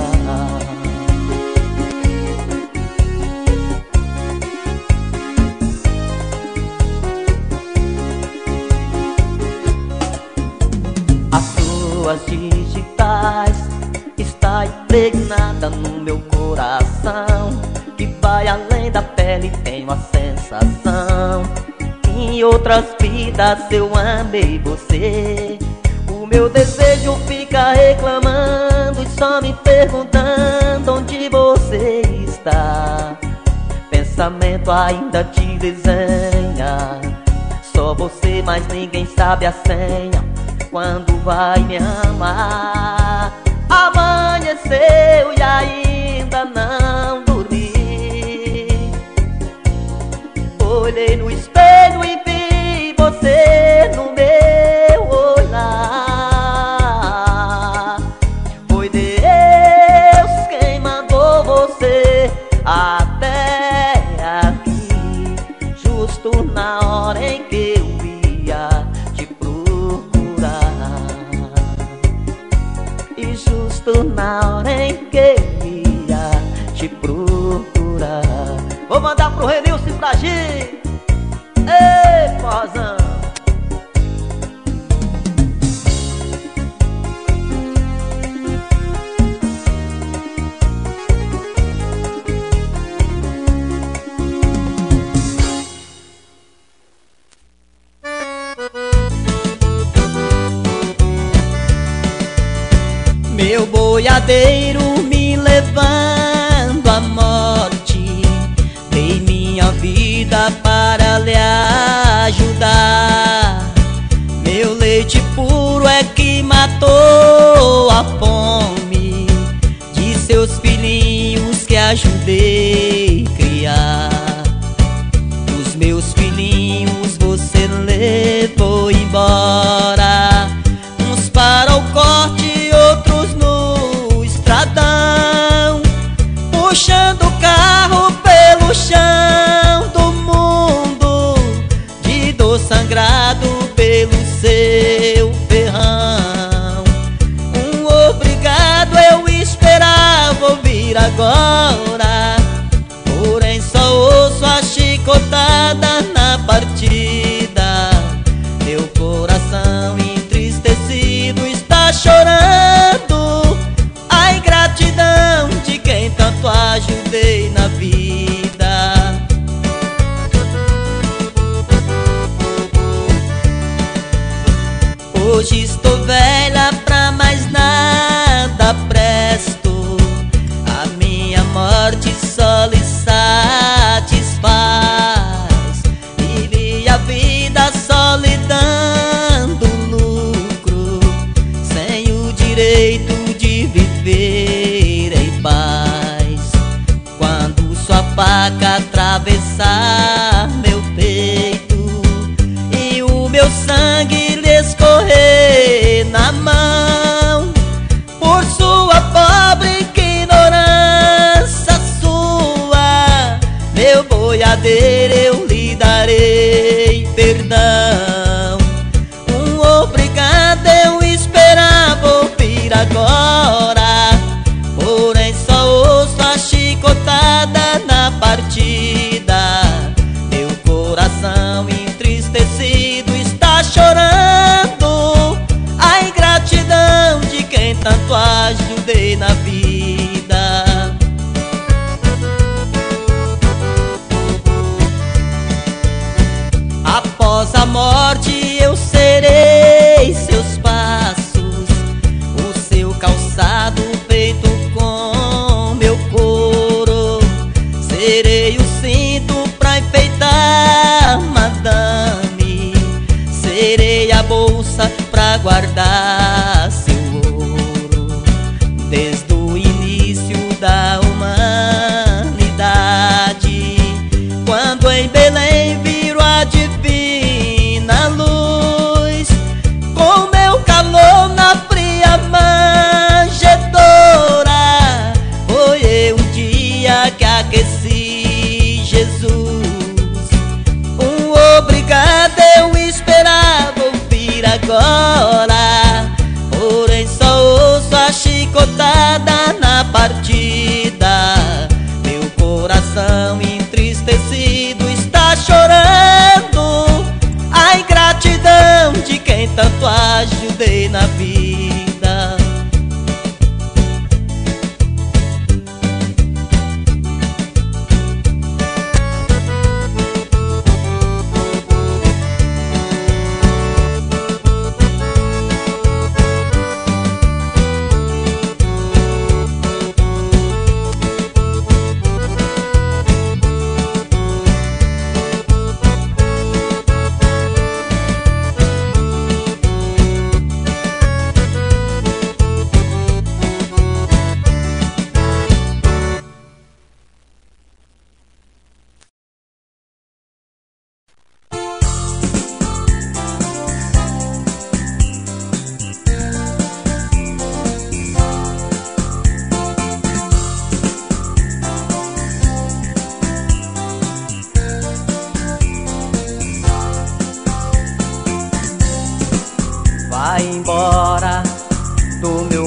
As suas digitais está impregnada no meu coração, que vai além da pele, tenho a sensação que em outras vidas eu amei você. O meu desejo fica reclamando só me perguntando onde você está. Pensamento ainda te desenha, só você, mas ninguém sabe a senha. Quando vai me amar? Amanheceu e ainda não dormi. Olhei no espelho e vi você no meu olhar. Foi Deus quem mandou você até aqui, justo na hora em que eu ia te procurar, e justo na hora em que eu ia te procurar. Vou mandar pro Renilson e pra Gi. Ei, forrozão! Meu boiadeiro me levando à morte, dei minha vida para lhe ajudar. Meu leite puro é que matou a fome de seus filhinhos que ajudei criar. Os meus filhinhos você levou embora, uns para o corte, outros no estradão, puxando o carro pelo chão do mundo, de dor sangrado pelo seu ferrão. Um obrigado eu esperava ouvir agora, porém só ouço a chicotada na partida. Meu coração entristecido está chorando a ingratidão de quem tanto ajudei na vida. Hoje estou velha, pra mais nada presto, a minha morte só lhe satisfaz. Vivi a vida só lhe dando lucro, sem o direito de viver em paz. Quando sua faca atravessar meu peito e o meu sangue lhe escorrer na mão, por sua pobre ignorância sua, meu boiadeiro, eu lhe darei perdão. Um obrigado eu esperava ouvir agora, porém só ouço a chicotada na partida. Meu coração entristecido está chorando a ingratidão de quem tanto ajudei na vida. Após a morte eu serei seus passos, o seu calçado feito com meu couro. Serei o cinto pra enfeitar madame, serei a bolsa pra guardar seu ouro. Desde o início da humanidade, quando em Belém viro a divina luz, com meu calor na fria manjedoura, foi eu um dia que aqueci Jesus. Um obrigado eu esperava ouvir agora, porém só ouço a chicotada na partida. Meu coração entristecido está chorando a ingratidão de quem tanto ajudei na vida.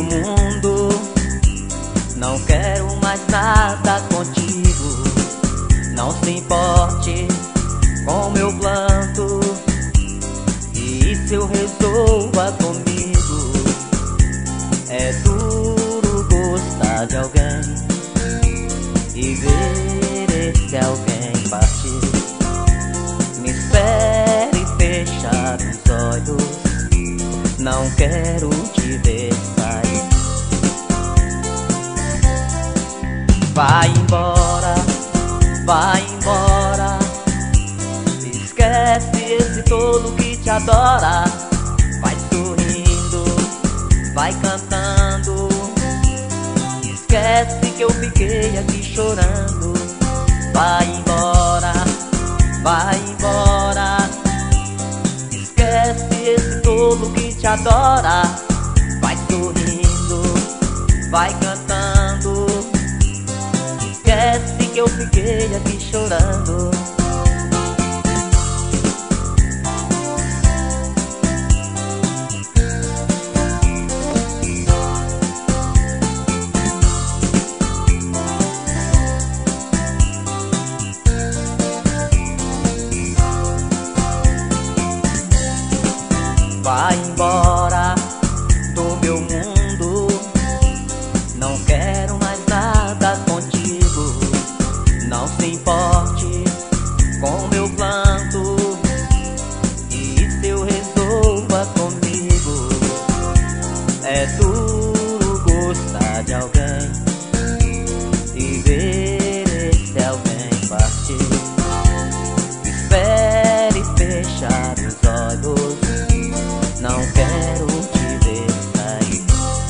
mundo. Não quero mais nada contigo. Não se importe com meu planto. E se eu resolva comigo? É duro gostar de alguém e ver esse alguém partir. Me espere fechar os olhos. Não quero te ver sair. Vai embora, vai embora. Esquece esse tolo que te adora. Vai sorrindo, vai cantando. Esquece que eu fiquei aqui chorando. Vai embora, vai embora. Esquece esse tolo que te adora. Vai sorrindo, vai cantando. Esquece que eu fiquei aqui chorando. Vai embora do meu mundo. Não quero mais nada contigo. Não se importe com meu planto. E se eu resolva comigo? É duro gostar de alguém e ver esse alguém partir. Espere fechar os olhos. Não quero te ver sair.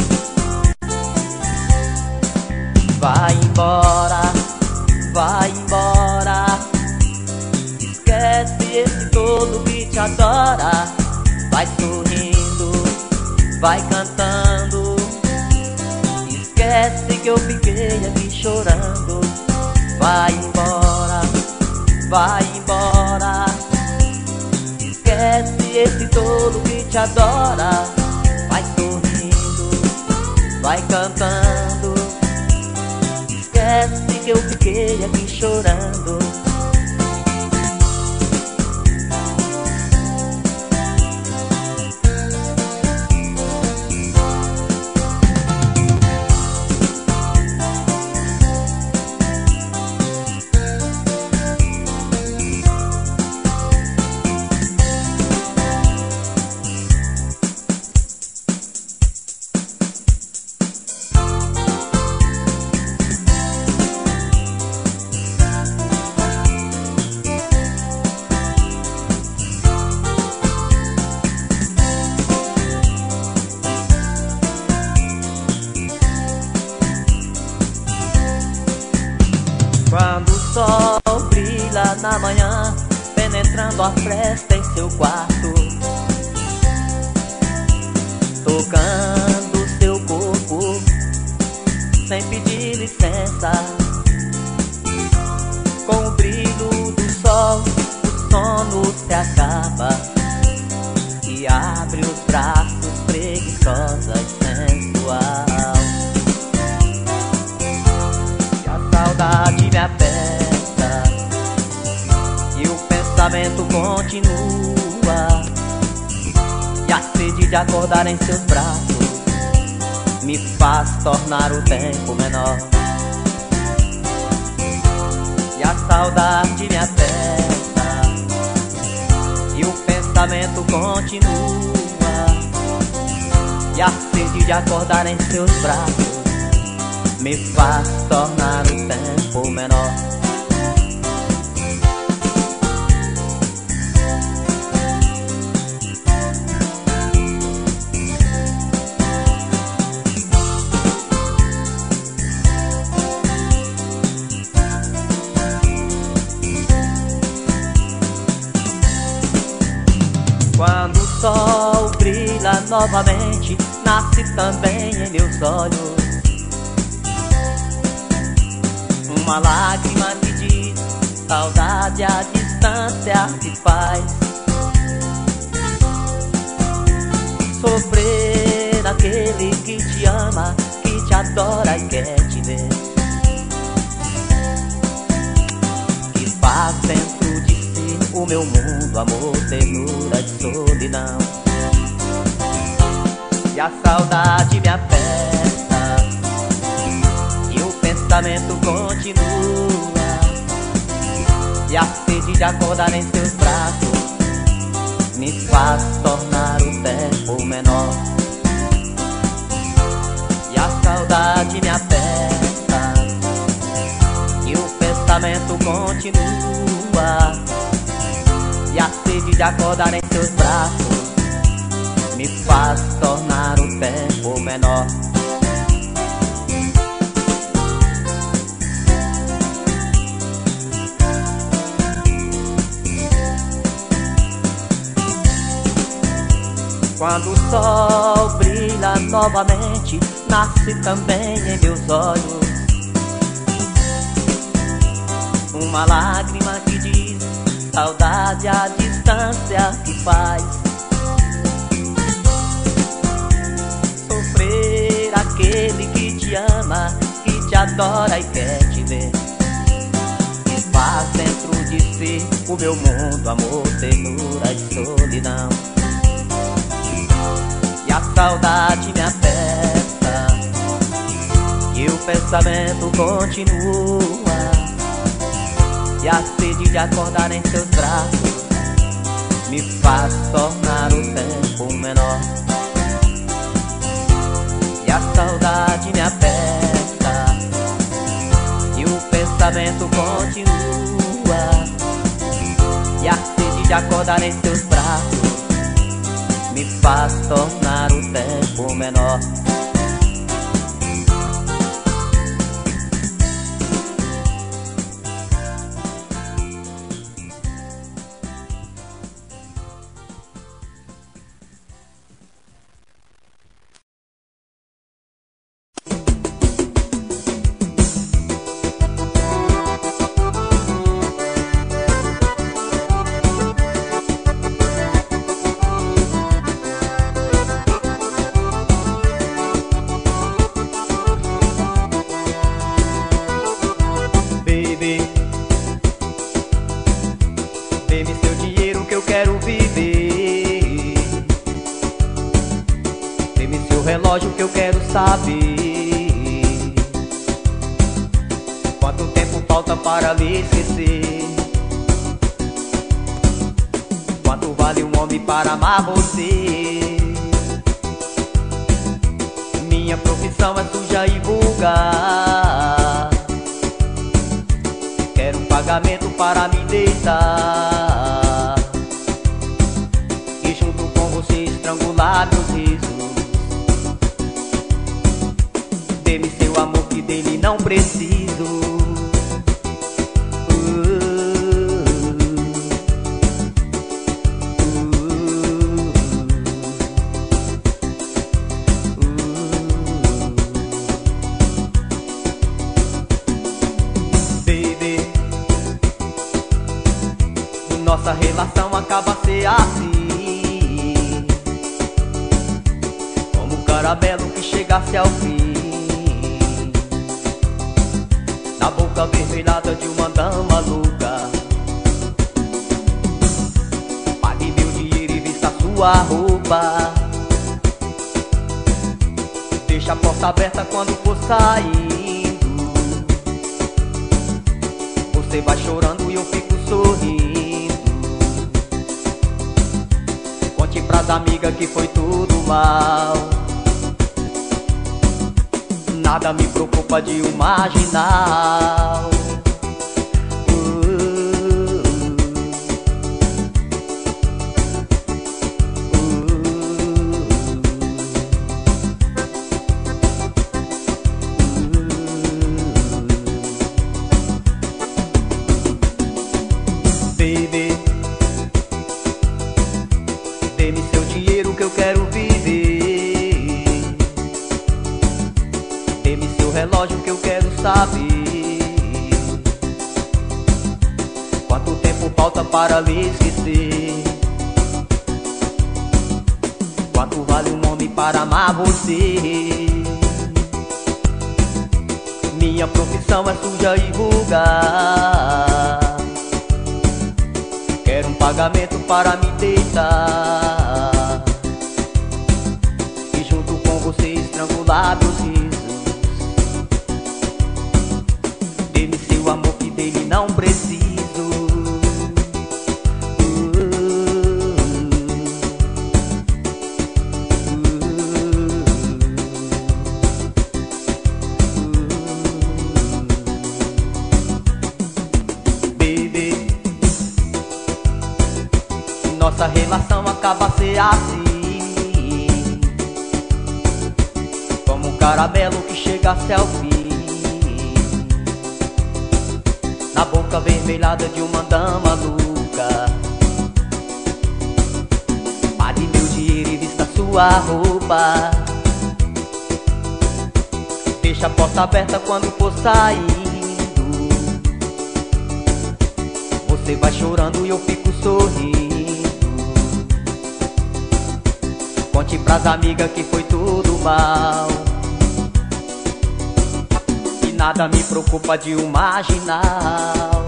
Vai embora, vai embora. Esquece esse tolo que te adora. Vai sorrindo, vai cantando. Esquece que eu fiquei aqui chorando. Vai embora, vai embora. Esquece esse tolo que te adora. Vai sorrindo, vai cantando. Esquece que eu fiquei aqui chorando. Quando o sol brilha na manhã, penetrando a fresta em seu quarto, tocando seu corpo sem pedir licença. Com o brilho do sol, o sono se acaba e abre os braços preguiçosa e sensual. Saudade me aperta e o pensamento continua. E a sede de acordar em seus braços me faz tornar o tempo menor. E a saudade me aperta e o pensamento continua. E a sede de acordar em seus braços me faz tornar o tempo menor. Quando o sol brilha novamente, nasce também em meus olhos uma lágrima que diz: saudade à distância te faz sofrer aquele que te ama. adora e quer te ver, que faz dentro de si o meu mundo, amor, ternura e solidão. E a saudade me aperta e o pensamento continua, e a sede de acordar em seus braços me faz tornar o tempo menor. E a saudade me aperta e o pensamento continua, e a sede de acordar em seus braços me faz tornar o tempo menor. Quando o sol brilha novamente, nasce também em meus olhos uma lágrima que diz saudade, a distância que faz sofrer aquele que te ama, que te adora e quer te ver, que faz dentro de si o meu mundo, amor, ternura e solidão. E a saudade me aperta e o pensamento continua, e a sede de acordar em seus braços me faz tornar o tempo menor. E a saudade me aperta e o pensamento continua, e a sede de acordar em seus braços me faz tornar o tempo menor. Relógio que eu quero saber quanto tempo falta para me esquecer, quanto vale um homem para amar você. Minha profissão é suja e vulgar, quero um pagamento para me deitar e junto com você estrangular meus risos. Dê-me seu amor que dele não preciso. uh, uh, uh. Baby, nossa relação acaba a ser assim, como um caramelo que chegasse ao fim, na boca avermelhada de uma dama louca. Pague meu dinheiro e vista sua roupa, deixa a porta aberta quando for saindo. Você vai chorando e eu fico sorrindo. Conte pras amigas que foi tudo mal, nada me preocupa de um marginal. uh, uh, uh, Baby, dê-me seu dinheiro que eu quero viver, dê-me seu relógio que eu quero saber quanto tempo falta para me esquecer, quanto vale um homem para amar você. posição é suja e vulgar. Quero um pagamento para me deitar e junto com você estrangular meus risos. Dê-me seu amor que dele não preciso. Nossa relação acaba a ser assim, como um caramelo que chegasse ao fim, na boca avermelhada de uma dama louca. Pague meu dinheiro e vista sua roupa. Deixa a porta aberta quando for saindo. Você vai chorando e eu fico sorrindo. Conte pras amigas que foi tudo mal, e nada me preocupa de um marginal.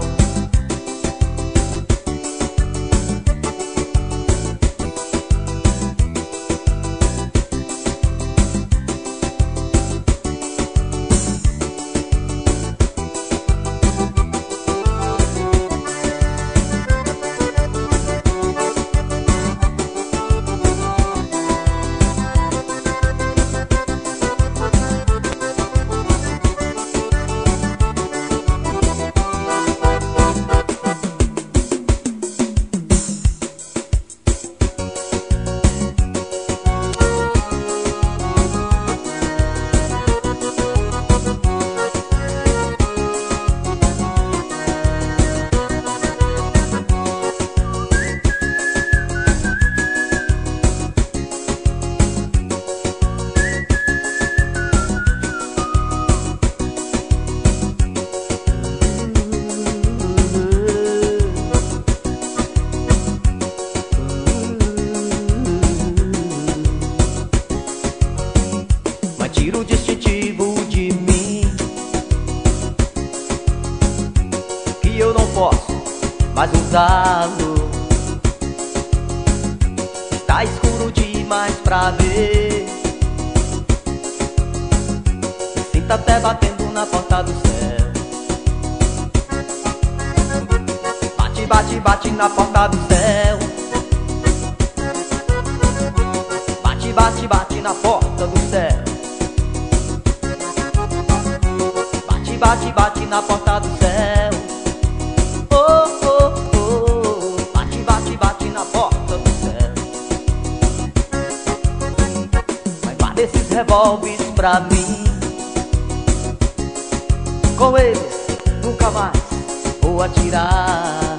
Tira o distintivo de mim, que eu não posso mais usá-lo. Está escuro demais pra ver. Me sinto até batendo na porta do céu. Bate, bate, bate na porta do céu. Bate, bate, bate na porta do céu. Bate, bate na porta do céu. Oh, oh, oh. Bate, bate, bate na porta do céu. Mas guarda esses revólveres pra mim. Com eles nunca mais vou atirar.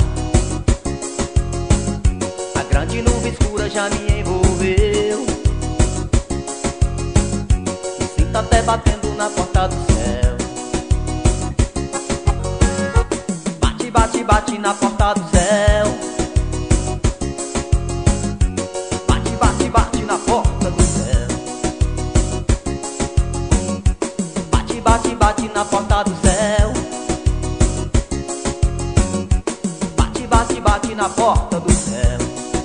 A grande nuvem escura já me envolveu. Me sinto até batendo na porta do céu. Bate, bate na porta do céu. Bate, bate, bate na porta do céu. Bate, bate, bate na porta do céu. Bate, bate, bate na porta do céu.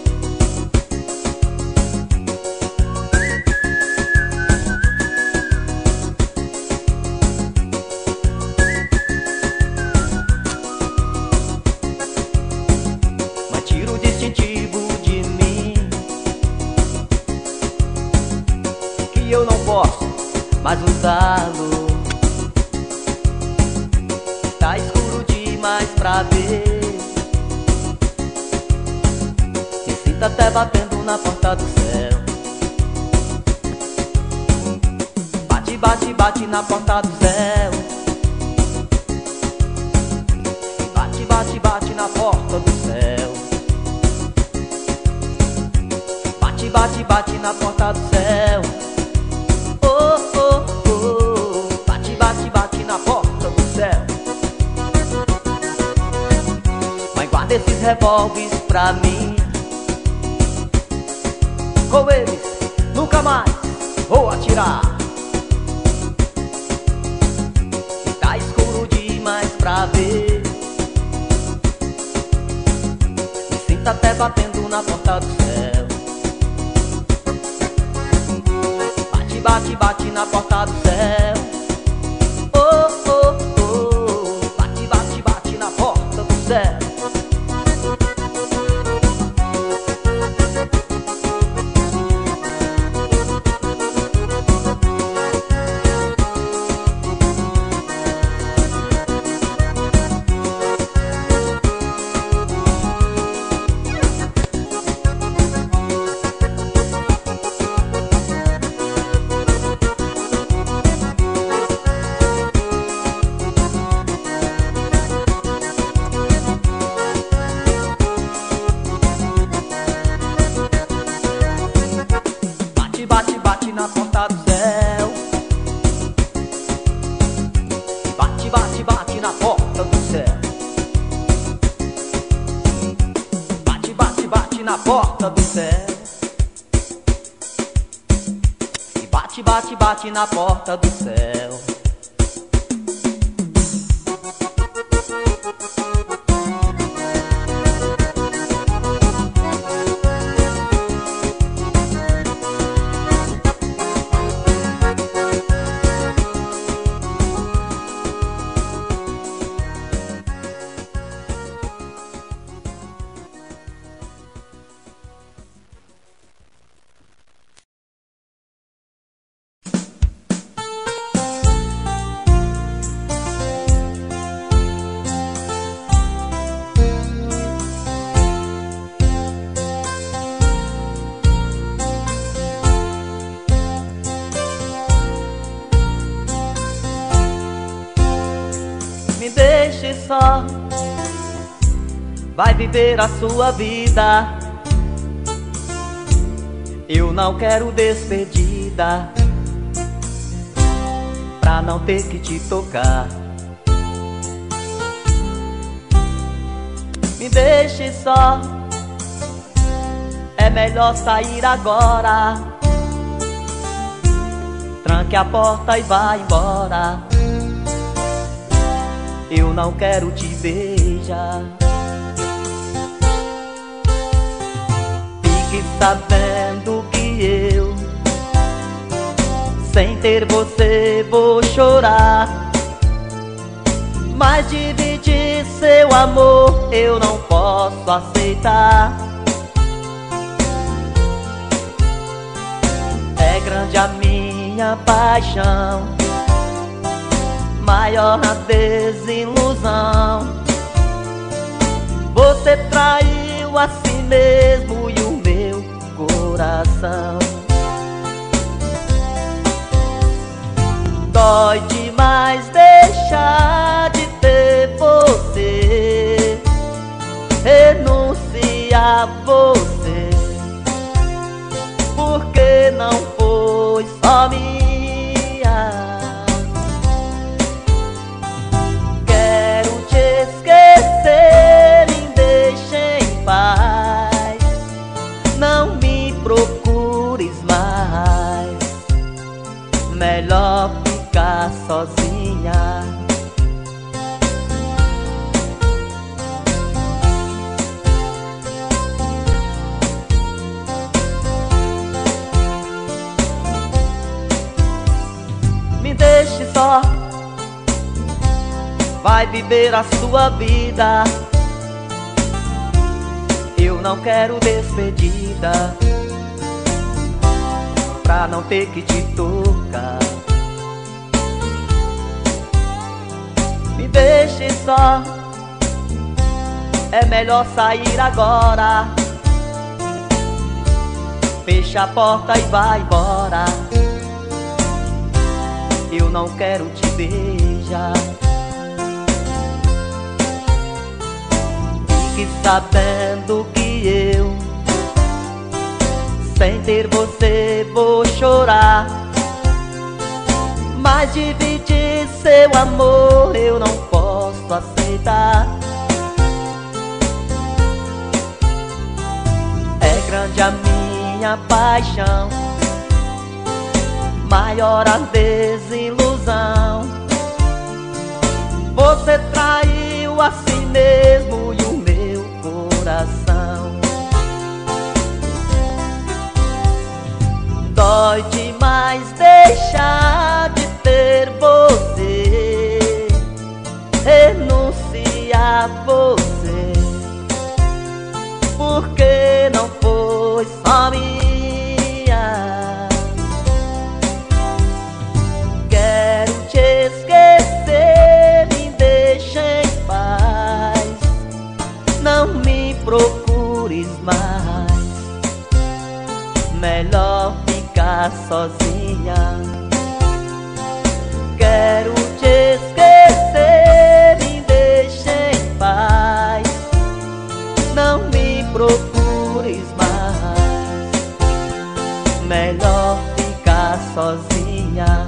De mim, que eu não posso mais usá-lo. Está escuro demais pra ver. Me sinto até batendo na porta do céu. Bate, bate, bate na porta do céu. Bate, bate, bate na porta do céu. Bate, bate, bate na porta do céu. Oh, oh, oh. Bate, bate, bate na porta do céu. Mas guarda esses revólveres pra mim. Com eles nunca mais vou atirar. Está escuro de outra vez. Me sinto até batendo na porta do céu. Bate, bate, bate na porta do céu. Oh, oh, oh. Bate, bate, bate na porta do céu. Bate, bate na porta do céu. Bate, bate, bate na porta do céu. Bate, bate, bate na porta do céu. E bate, bate, bate na porta do céu. Me deixe só, vai viver a sua vida. Eu não quero despedida, pra não ter que te tocar. Me deixe só, é melhor sair agora. Tranque a porta e vá embora. Eu não quero te beijar. Fique sabendo que eu, sem ter você, vou chorar. Mas dividir seu amor eu não posso aceitar. É grande a minha paixão, maior na desilusão. Você traiu a si mesmo e o meu coração. Dói demais deixar de ter você, renunciar a você, porque não foi só minha. Me deixe em paz, não me procures mais. Melhor ficar sozinha. Me deixe só, vai viver a sua vida. Eu não quero despedida, pra não ter que te tocar. Me deixe só, é melhor sair agora. Fecha a porta e vai embora. Eu não quero te beijar. Fique sabendo que eu, sem ter você, vou chorar. Mas dividir seu amor eu não posso aceitar. É grande a minha paixão, maior a desilusão. Você trai assim mesmo e o meu coração. Dói demais deixar de ter você, renunciar a você, porque não foi só minha. Quero te esquecer, me deixa em paz, não me procures mais, melhor ficar sozinha. Quero te esquecer, me deixa em paz, não me procures mais, melhor ficar sozinha.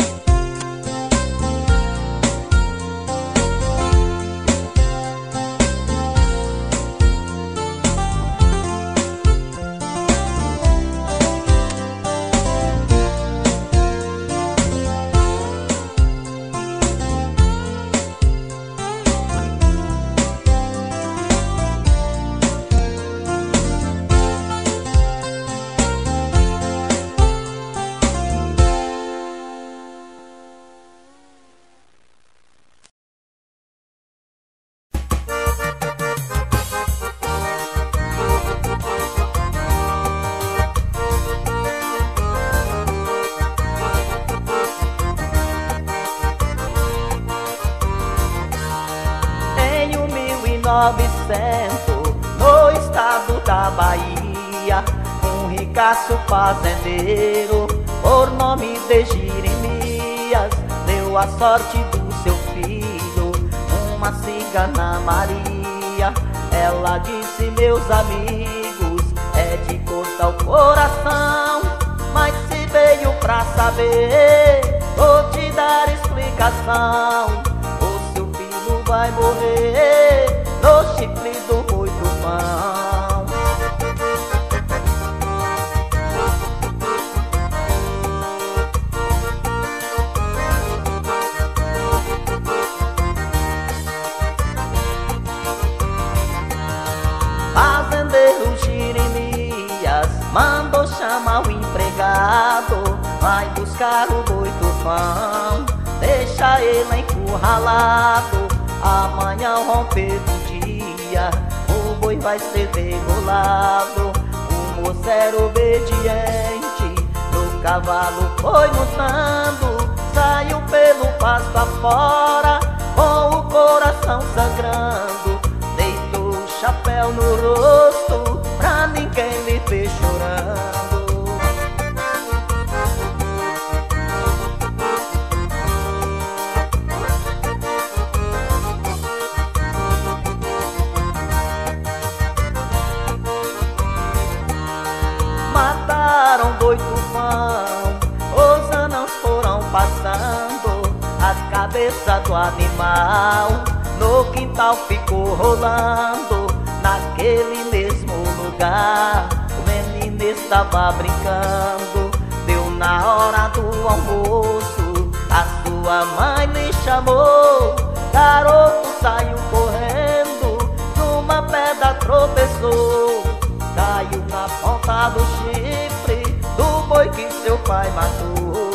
No estado da Bahia, um ricaço fazendeiro, por nome de Jeremias, deu a sorte do seu filho, uma cigana Maria. Ela disse: meus amigos, é de cortar o coração, mas se veio pra saber, vou te dar explicação. O seu filho vai morrer no chifre do boi do pão. Fazendeiro Jeremias mandou chamar o empregado, vai buscar o boi do pão, deixa ele encurralado. Amanhã ao romper do dia, o boi vai ser degolado. O moço era obediente, no cavalo foi montando, saiu pelo pasto afora, com o coração sangrando. Deitou o chapéu no rosto, pra ninguém me ver chorando. Mataram boi tufão, os anos foram passando, a cabeça do animal no quintal ficou rolando. Naquele mesmo lugar o menino estava brincando. Deu na hora do almoço, a sua mãe lhe chamou. Garoto saiu correndo, numa pedra tropeçou, caiu na ponta do chifre do boi que seu pai matou.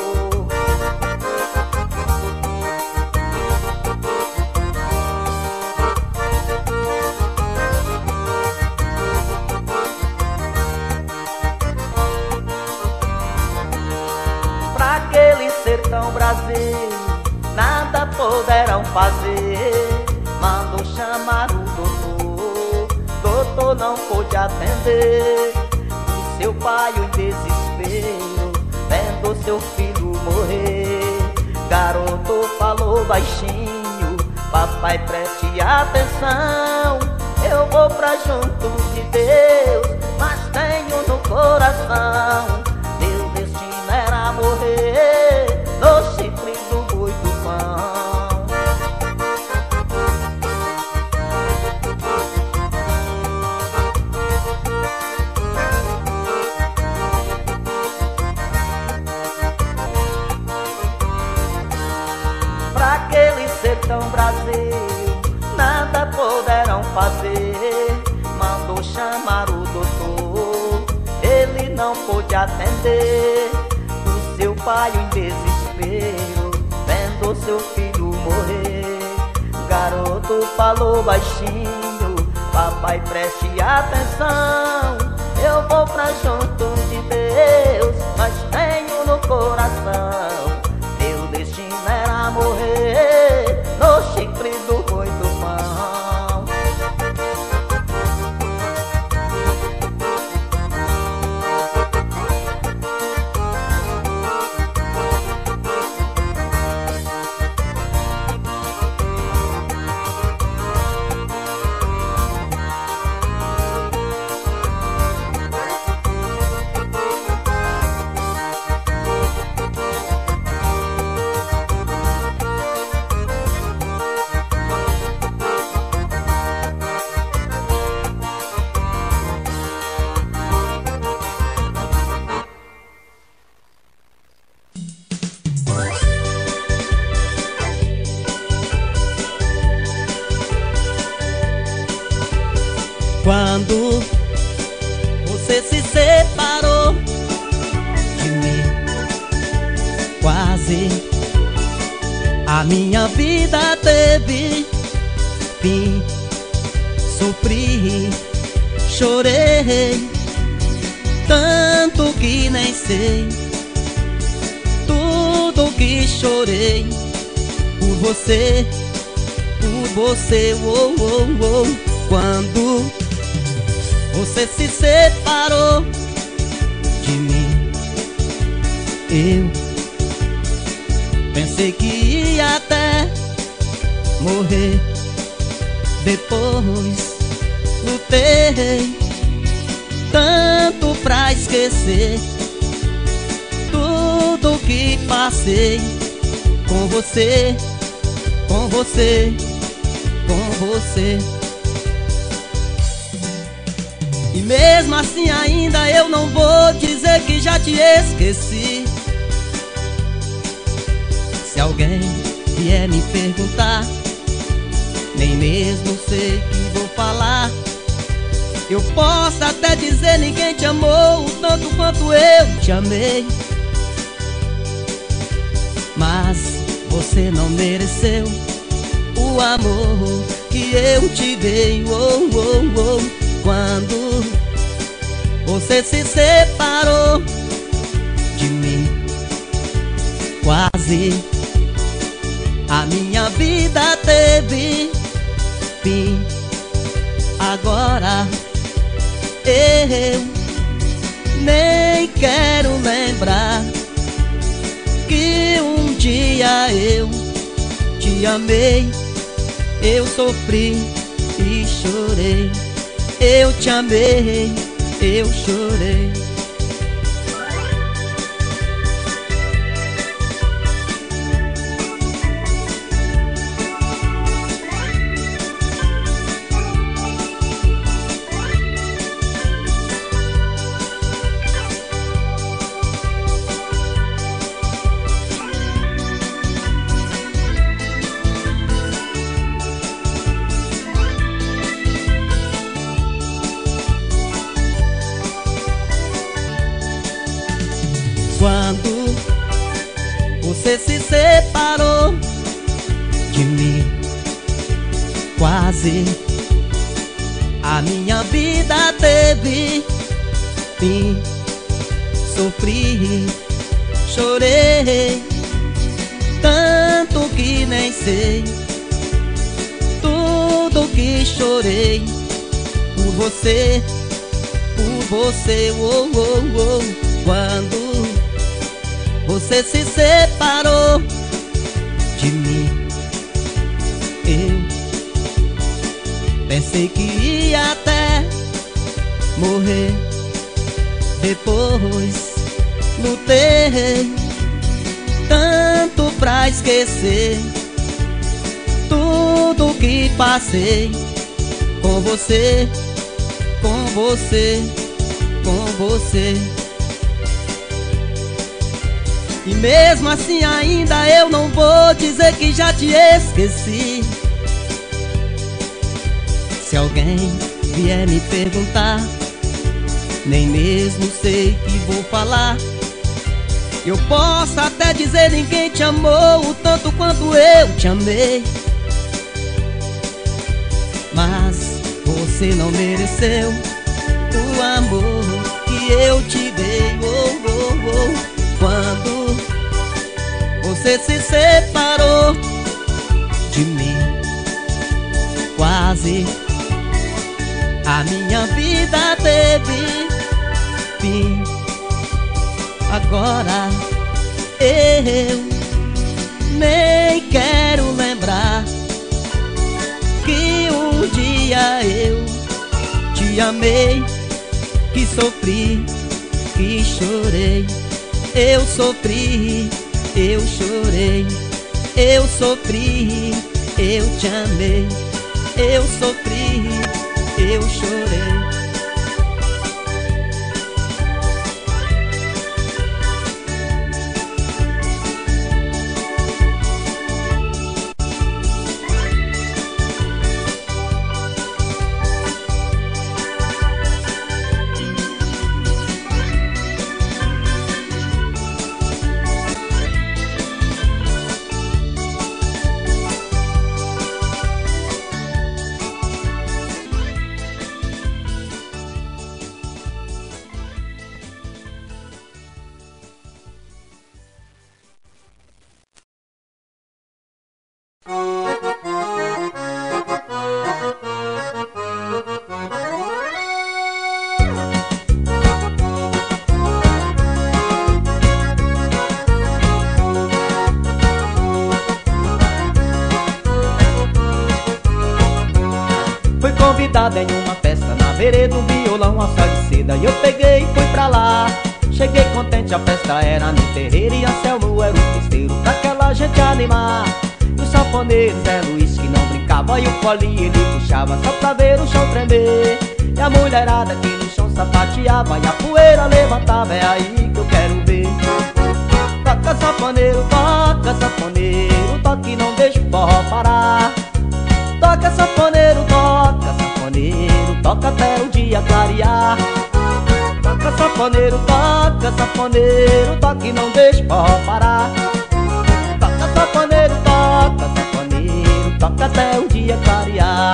Pra aquele sertão Brasil nada poderão fazer, mandou chamar o doutor. Doutor não pôde atender, e seu pai em desespero, vendo seu filho morrer. Garoto falou baixinho: papai, preste atenção, eu vou pra junto de Deus, mas tenho no coração, meu destino era morrer no chifre do boi do pão. Pra aquele sertão Brasil nada fazer, mandou chamar o doutor. Ele não pôde atender o seu pai em desespero, vendo seu filho morrer. O garoto falou baixinho: papai, preste atenção, eu vou pra junto de Deus, mas tenho no coração, meu destino era morrer no chifre do boi do pão. Quando você se separou de mim, quase a minha vida teve fim. Sofri, chorei, tanto que nem sei tudo que chorei por você, por você, oh, oh, oh. Quando você se separou de mim, eu pensei que ia até morrer. Depois lutei tanto pra esquecer tudo que passei com você, com você, com você. E mesmo assim ainda eu não vou dizer que já te esqueci. Se alguém vier me perguntar, nem mesmo sei que vou falar. Eu posso até dizer: ninguém te amou o tanto quanto eu te amei. Mas você não mereceu o amor que eu te dei, oh, oh, oh. Quando você se separou de mim, quase a minha vida teve fim. Agora eu nem quero lembrar que um dia eu te amei. Eu sofri e chorei, eu te amei, eu chorei. Quando você se separou de mim, quase a minha vida teve fim. Sofri, chorei, tanto que nem sei tudo que chorei por você, por você, oh, oh, oh. Quando você se separou de mim, eu pensei que ia até morrer. Depois lutei tanto pra esquecer tudo que passei com você, com você, com você. E mesmo assim ainda eu não vou dizer que já te esqueci. Se alguém vier me perguntar, nem mesmo sei que vou falar. Eu posso até dizer ninguém te amou o tanto quanto eu te amei, mas você não mereceu o amor que eu te dei. Oh, oh, oh. Quando você se separou de mim, quase a minha vida teve fim. Agora eu nem quero lembrar que um dia eu te amei, que sofri, que chorei. Eu sofri, eu chorei. Eu sofri, eu te amei. Eu sofri, eu chorei. Em uma festa na vereda, um violão, alça de seda, e eu peguei e fui pra lá. Cheguei contente, a festa era no terreiro e Anselmo era o festeiro pra aquela gente animar. E o sanfoneiro Zé Luiz que não brincava, e o Folinho ele puxava só pra ver o chão tremer. E a mulherada que no chão sapateava e a poeira levantava, é aí que eu quero ver. Toca sanfoneiro, toca sanfoneiro, toca e não deixa o forró parar. Toca sanfoneiro, toca sanfoneiro, toca até o dia clarear. Toca sanfoneiro, toca sanfoneiro, toca e não deixa o forró parar. Toca sanfoneiro, toca sanfoneiro, toca até o dia clarear.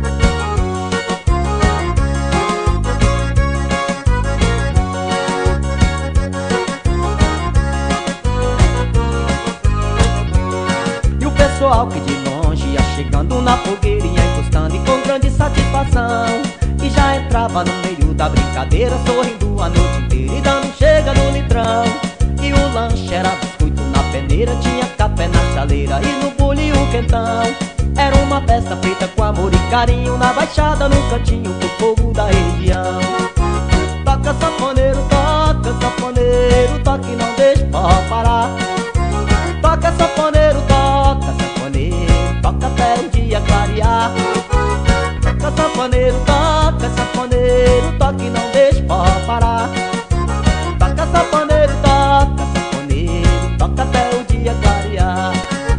E o pessoal que de longe ia chegando na fogueira, ia encostando e com grande satisfação, e já entrava no meio da brincadeira, sorrindo a noite inteira e dando chega no litrão. E o lanche era biscoito na peneira, tinha café na chaleira e no bule o quentão. Era uma festa feita com amor e carinho, na baixada, no cantinho, pro povo da região. Toca sanfoneiro, toca sanfoneiro, toca e não deixa o forró parar. Toca sanfoneiro, toca sanfoneiro, toca até o dia clarear. Toca sanfoneiro, toca sanfoneiro, toca e não deixa o forró parar. Toca sanfoneiro, toca sanfoneiro, toca até o dia clarear.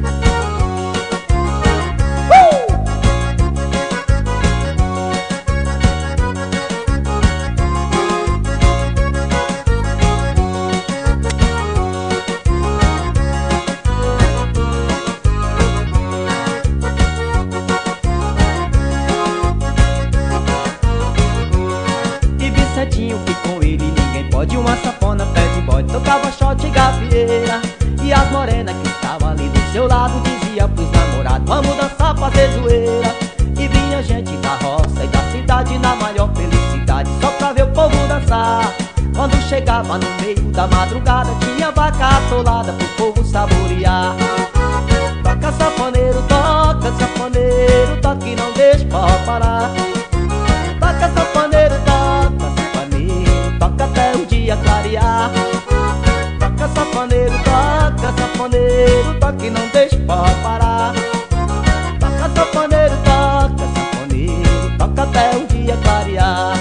Uma sanfona, pé de bode, tocava shot e gafieira. E as morenas que estavam ali do seu lado dizia pros namorados: vamos dançar, fazer zoeira. E vinha gente da roça e da cidade na maior felicidade, só pra ver o povo dançar. Quando chegava no meio da madrugada, tinha vaca atolada pro povo saborear. Toca sanfoneiro, toca sanfoneiro, toca e não deixa o forró parar. Toca sanfoneiro, toca sanfoneiro, toca até o dia clarear. Toca sanfoneiro, toca sanfoneiro, toca e não deixa o forró parar. Toca sanfoneiro, toca sanfoneiro, toca até o dia clarear.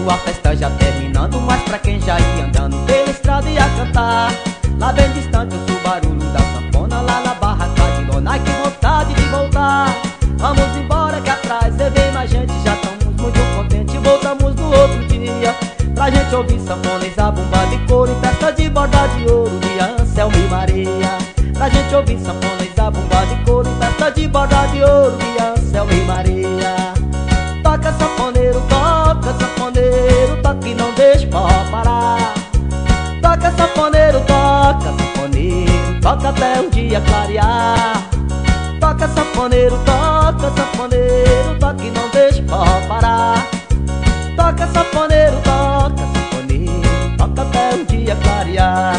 a festa já terminando, mas pra quem já ia andando pela estrada ia cantar. Lá bem distante eu sou o barulho da sanfona, lá na barraca de lona. Ai, que vontade de voltar. Vamos embora que atrás você vem mais gente, já estamos muito contentes. Voltamos no outro dia pra gente ouvir sanfona e zabumba de couro e festa de borda de ouro de Anselmo e Maria. Pra gente ouvir sanfona e zabumba de couro e festa de borda de ouro de Anselmo e Maria. Toca sanfoneiro, toca sanfoneiro, toca e não deixa pó parar. Toca sanfoneiro, toca sanfoneiro, toca até o dia clarear. Toca sanfoneiro, toca sanfoneiro, toca e não deixa pó parar. Toca sanfoneiro, toca sanfoneiro, toca até o dia clarear.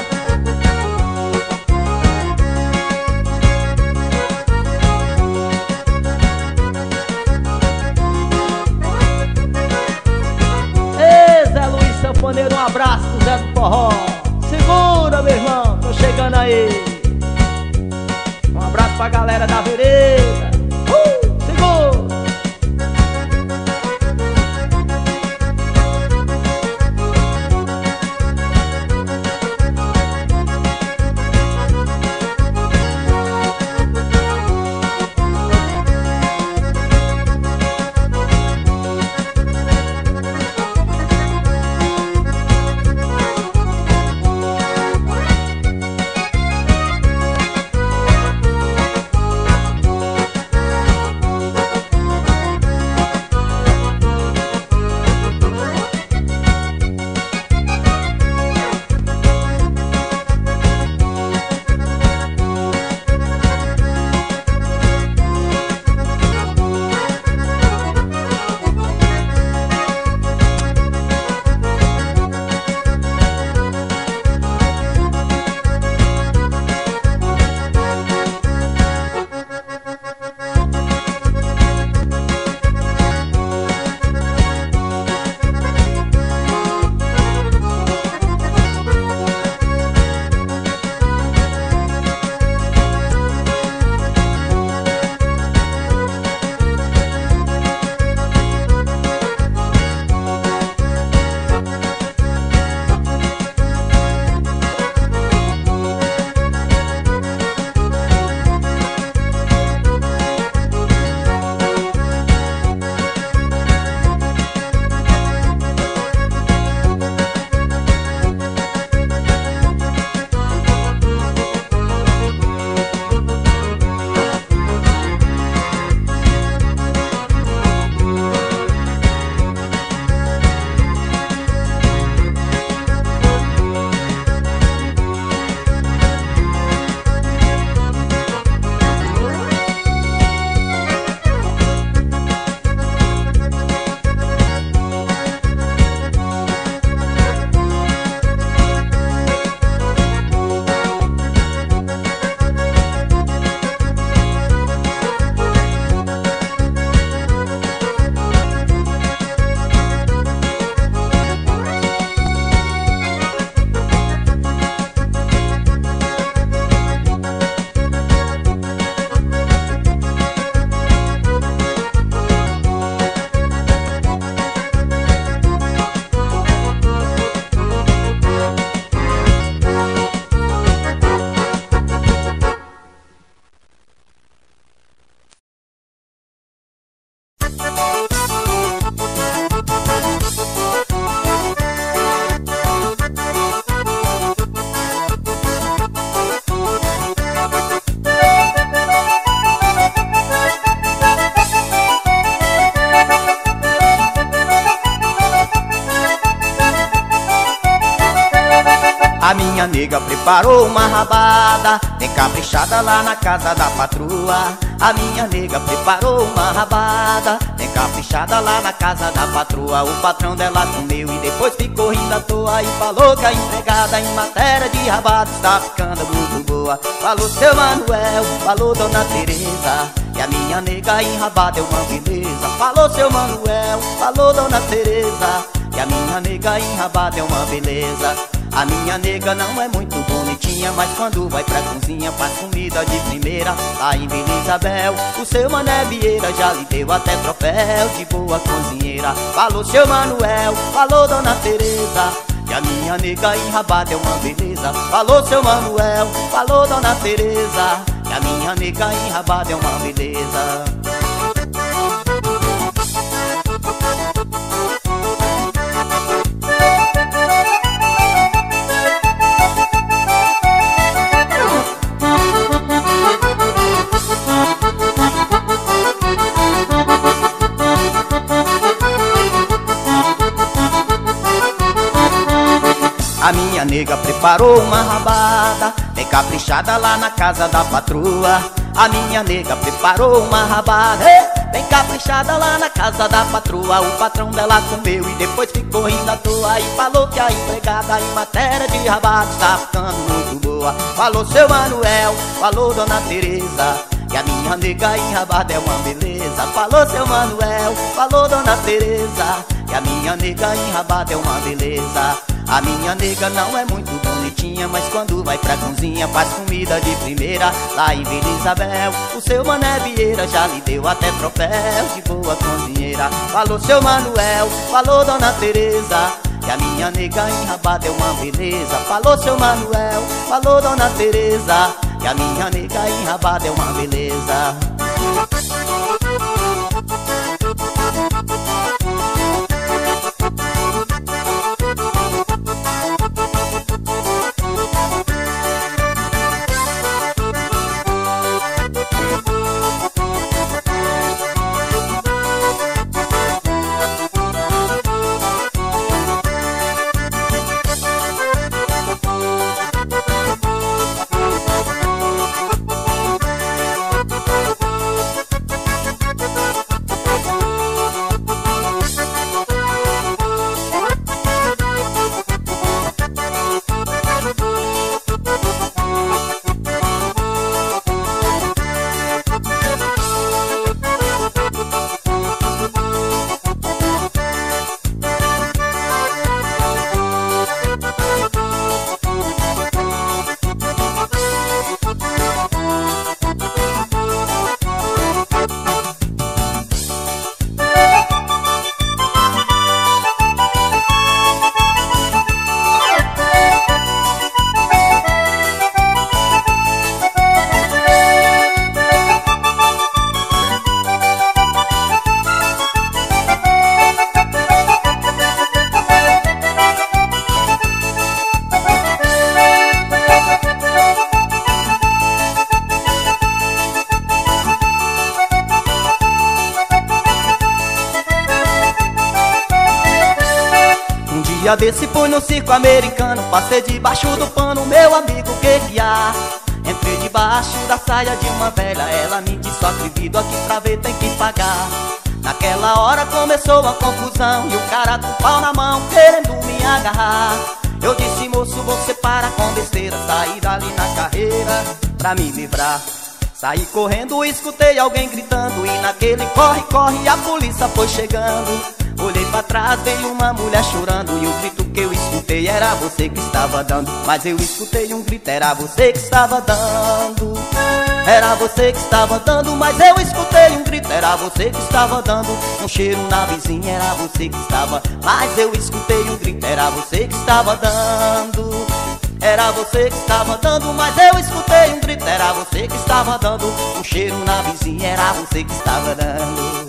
Ei, Zé Luiz sanfoneiro, um abraço pro Zé do Forró. Segura, meu irmão, tô chegando aí. Um abraço pra galera da vereda. Uh, segura. A minha nega preparou uma rabada bem caprichada lá na casa da patroa. A minha nega preparou uma rabada bem caprichada lá na casa da patroa. O patrão dela comeu e depois ficou rindo à toa e falou que a empregada em matéria de rabada está ficando muito boa. Falou seu Manuel, falou dona Teresa, e a minha nega em rabada é uma beleza. Falou seu Manuel, falou dona Teresa, e a minha nega em rabada é uma beleza. A minha nega não é muito bonitinha, mas quando vai pra cozinha faz comida de primeira. Lá em Vila Isabel, o seu Mané Vieira já lhe deu até troféu de boa cozinheira. Falou seu Manuel, falou dona Teresa, e a minha nega enrabada é uma beleza. Falou seu Manuel, falou dona Teresa, e a minha nega enrabada é uma beleza. A minha nega preparou uma rabada bem caprichada lá na casa da patroa. A minha nega preparou uma rabada bem caprichada lá na casa da patroa. O patrão dela comeu e depois ficou rindo à toa e falou que a empregada em matéria de rabada está ficando muito boa. Falou seu Manuel, falou dona Teresa, que a minha nega em rabada é uma beleza. Falou seu Manuel, falou dona Teresa, que a minha nega em rabada é uma beleza. A minha nega não é muito bonitinha, mas quando vai pra cozinha faz comida de primeira. Lá em Vila Isabel, o seu Mané Vieira já lhe deu até troféu de boa cozinheira. Falou seu Manuel, falou dona Teresa, que a minha nega enrabada é uma beleza. Falou seu Manuel, falou dona Teresa, que a minha nega enrabada é uma beleza. Dia desse fui no circo americano, passei debaixo do pano, meu amigo, que que há? Entrei debaixo da saia de uma velha, ela me disse, ó atrevido, aqui pra ver tem que pagar. Naquela hora começou a confusão e o cara com pau na mão querendo me agarrar. Eu disse, moço, você para com besteira, saí dali na carreira pra me livrar. Saí correndo, escutei alguém gritando e naquele corre, corre a polícia foi chegando. Olhei pra trás, veio uma mulher chorando e o grito que eu escutei era você que estava dando. Mas eu escutei um grito, era você que estava dando. Era você que estava dando, mas eu escutei um grito, era você que estava dando. Um cheiro na vizinha, era você que estava. Mas eu escutei um grito, era você que estava dando. Era você que estava dando, mas eu escutei um grito, era você que estava dando. Um cheiro na vizinha, era você que estava dando.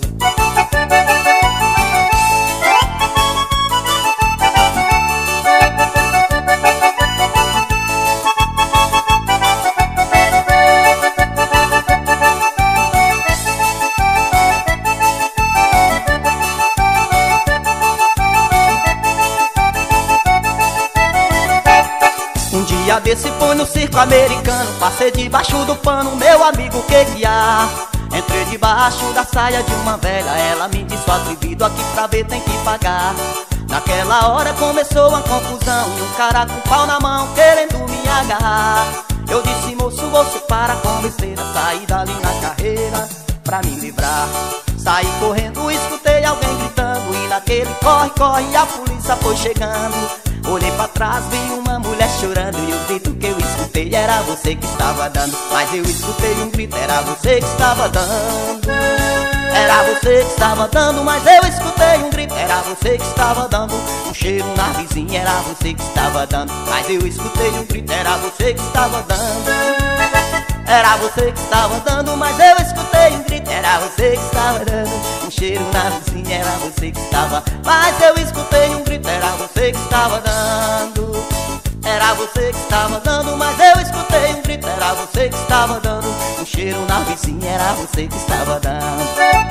Dia desse fui no circo americano, passei debaixo do pano, meu amigo, que que há? Entrei debaixo da saia de uma velha, ela me disse, ó atrevido, aqui pra ver tem que pagar. Naquela hora começou a confusão e um cara com pau na mão querendo me agarrar. Eu disse, moço, você para com besteira, saí dali na carreira pra me livrar. Saí correndo, escutei alguém gritando e naquele corre, corre a polícia foi chegando. Olhei pra trás, vi uma mulher chorando, e o grito que eu escutei era você que estava dando. Mas eu escutei um grito, era você que estava dando. Era você que estava dando, mas eu escutei um grito, era você que estava dando. Um cheiro na vizinha, era você que estava dando. Mas eu escutei um grito, era você que estava dando. Era você que estava dando, mas eu escutei um grito, era você que estava dando. Um cheiro na vizinha, era você que estava. Mas eu escutei um grito, era você que estava dando. Era você que estava dando, mas eu escutei um grito, era você que estava dando. Um cheiro na vizinha, era você que estava dando.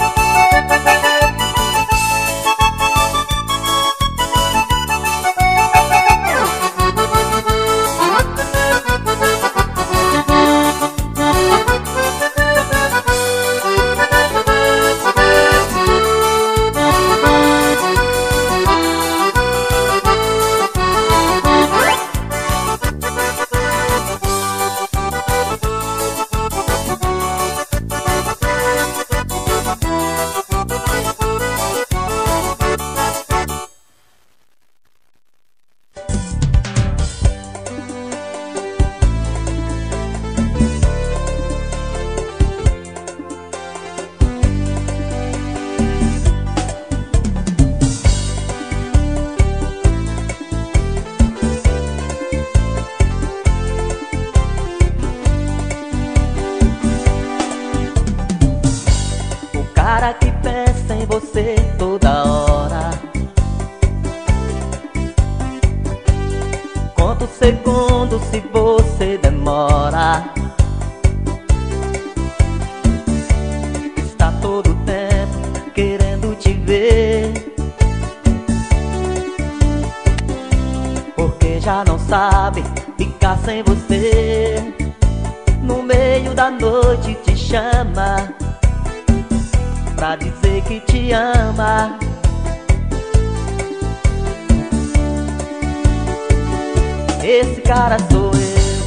Esse cara sou eu.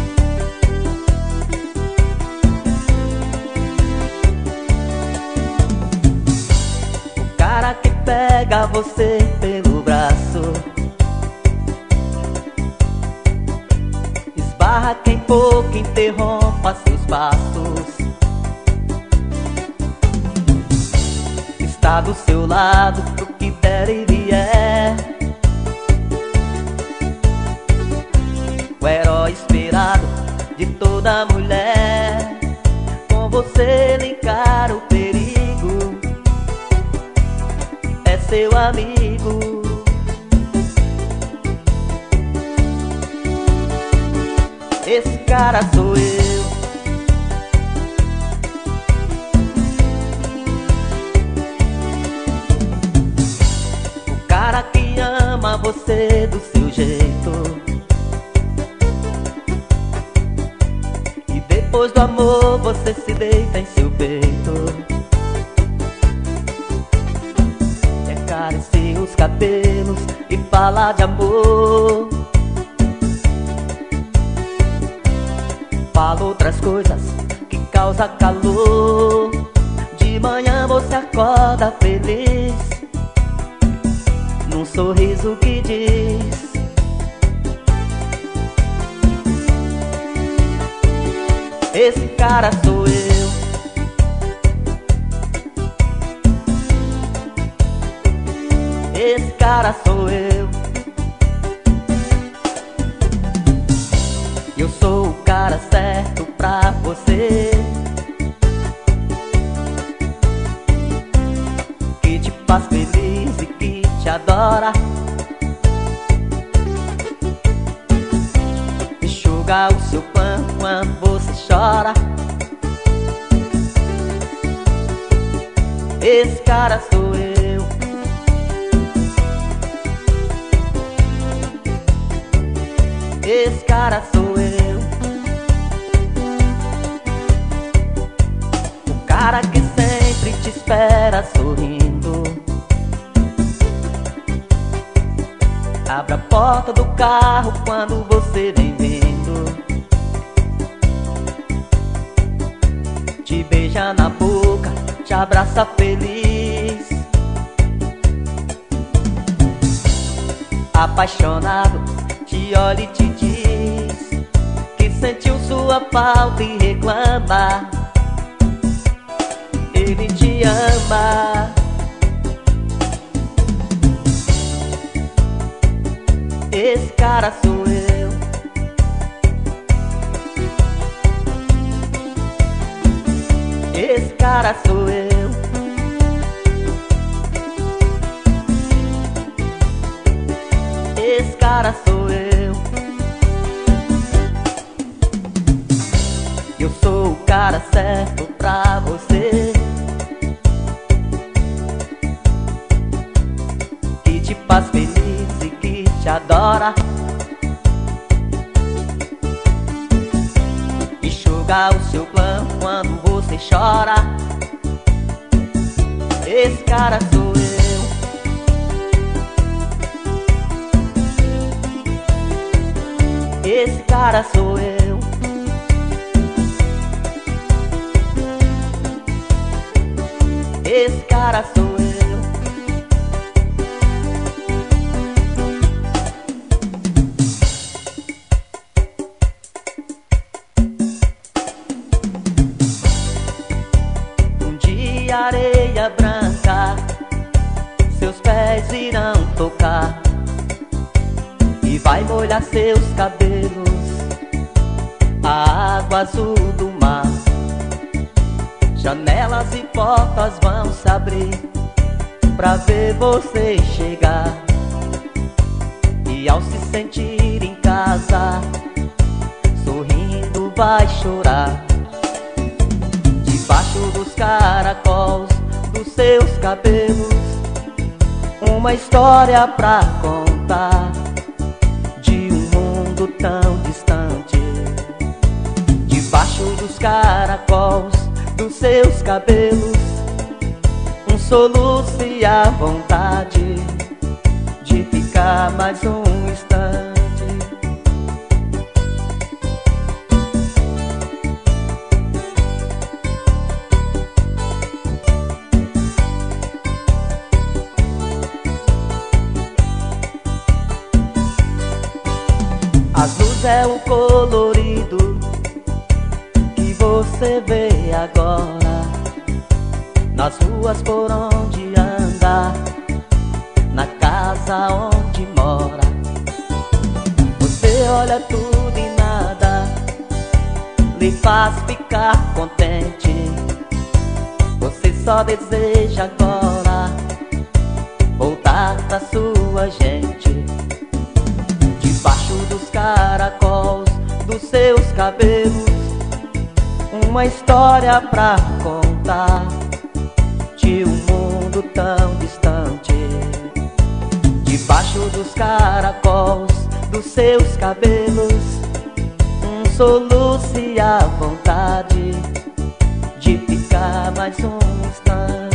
O cara que pega você pelo braço, esbarra quem pouco, interrompa seus passos, está do seu lado pro que der e vier, o herói esperado de toda mulher. Com você ele encara o perigo, é seu amigo. Esse cara sou eu. O cara que ama você do seu jeito, e depois do amor você se deita em seu peito, e acaricia os cabelos e fala de amor. Fala outras coisas que causam calor. De manhã você acorda feliz, num sorriso que diz: esse cara sou eu. Esse cara sou eu. Eu sou o cara certo pra você, que te faz feliz e que te adora, enxuga o seu pranto quando você chora. Esse cara sou eu. Esse cara sou eu. O cara que sempre te espera sorrindo, abre a porta do carro quando você vem vindo, te beija na boca, te abraça feliz, apaixonado, te olha e te diz que sentiu sua falta e reclama. Ele te ama. Esse cara sou eu. Esse cara sou eu. Esse cara sou eu. Eu sou o cara certo pra você, que te faz feliz e que te adora, enxuga o seu plano quando você chora. Esse cara sou eu. Esse cara sou eu. Esse cara sou eu. Um dia areia branca seus pés irão tocar e vai molhar seus cabelos, a água azul do mar. Janelas e portas vão se abrir pra ver você chegar, e ao se sentir em casa, sorrindo vai chorar. Debaixo dos caracóis dos seus cabelos, uma história pra contar de um mundo tão distante. Debaixo dos caracóis dos seus cabelos, um soluço e a vontade de ficar mais um instante. Azul é o colorido que você vê agora nas ruas por onde anda, na casa onde mora. Você olha tudo e nada lhe faz ficar contente. Você só deseja agora voltar pra sua gente. Debaixo dos caracóis dos seus cabelos, uma história pra contar de um mundo tão distante. Debaixo dos caracóis dos seus cabelos, um soluço e a vontade de ficar mais um instante.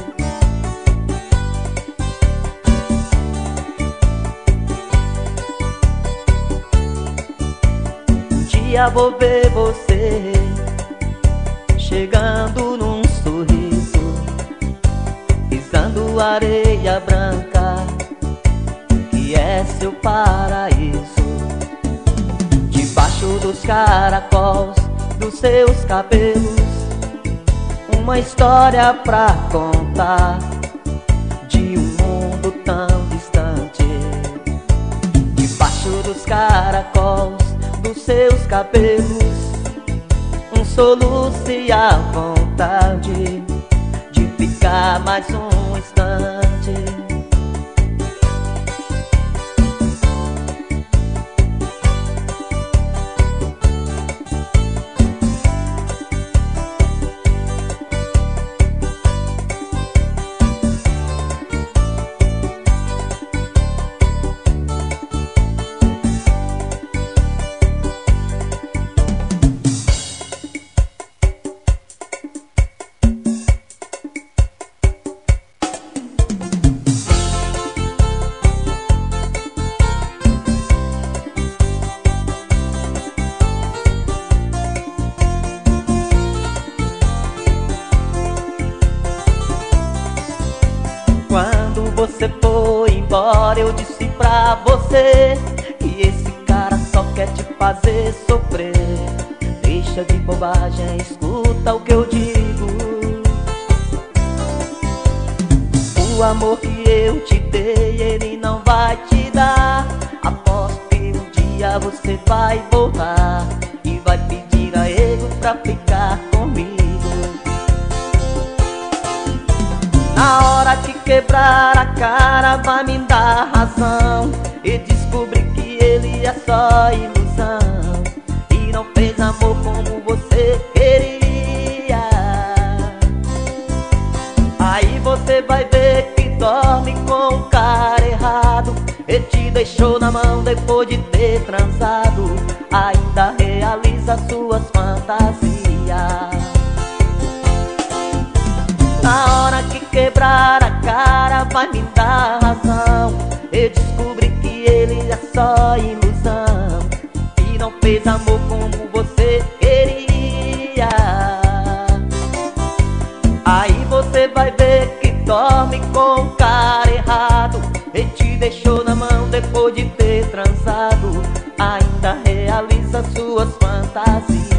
Um dia vou ver você chegando num sorriso, pisando areia branca, que é seu paraíso. Debaixo dos caracóis dos seus cabelos, uma história pra contar de um mundo tão distante. Debaixo dos caracóis dos seus cabelos, um soluço e a vontade de ficar mais um instante. Quando você foi embora, eu disse pra você bobagem, escuta o que eu digo. O amor que eu te dei, ele não vai te dar. Aposto que um dia você vai voltar e vai pedir a ele pra ficar comigo. Na hora que quebrar a cara vai me dar razão e descobrir que ele é só ilusão e não fez amor como você queria. Aí você vai ver que dorme com o cara errado. Ele te deixou na mão depois de ter transado, ainda realiza suas fantasias. Na hora que quebrar a cara vai me dar razão, eu descobri que ele é só ilusão e não fez amor como você queria. Aí você vai ver que dorme com o cara errado. Ele te deixou na mão depois de ter transado, ainda realiza suas fantasias.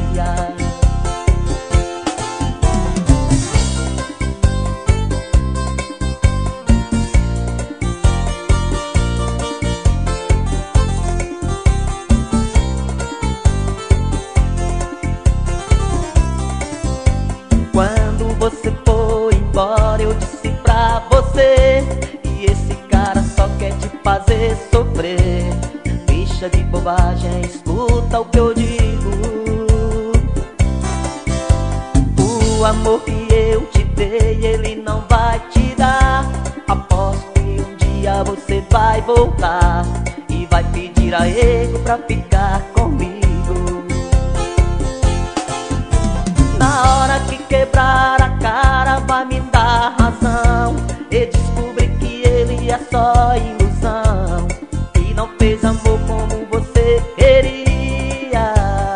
Quando você foi embora eu disse pra você que esse cara só quer te fazer sofrer. Deixa de bobagem, escuta o que eu digo. O amor que eu te dei, ele não vai te dar. Aposto que um dia você vai voltar e vai pedir a ele pra ficar comigo. Na hora que quebrar a cara vai me dar razão e descobri que ele é só ilusão e não fez amor como você queria.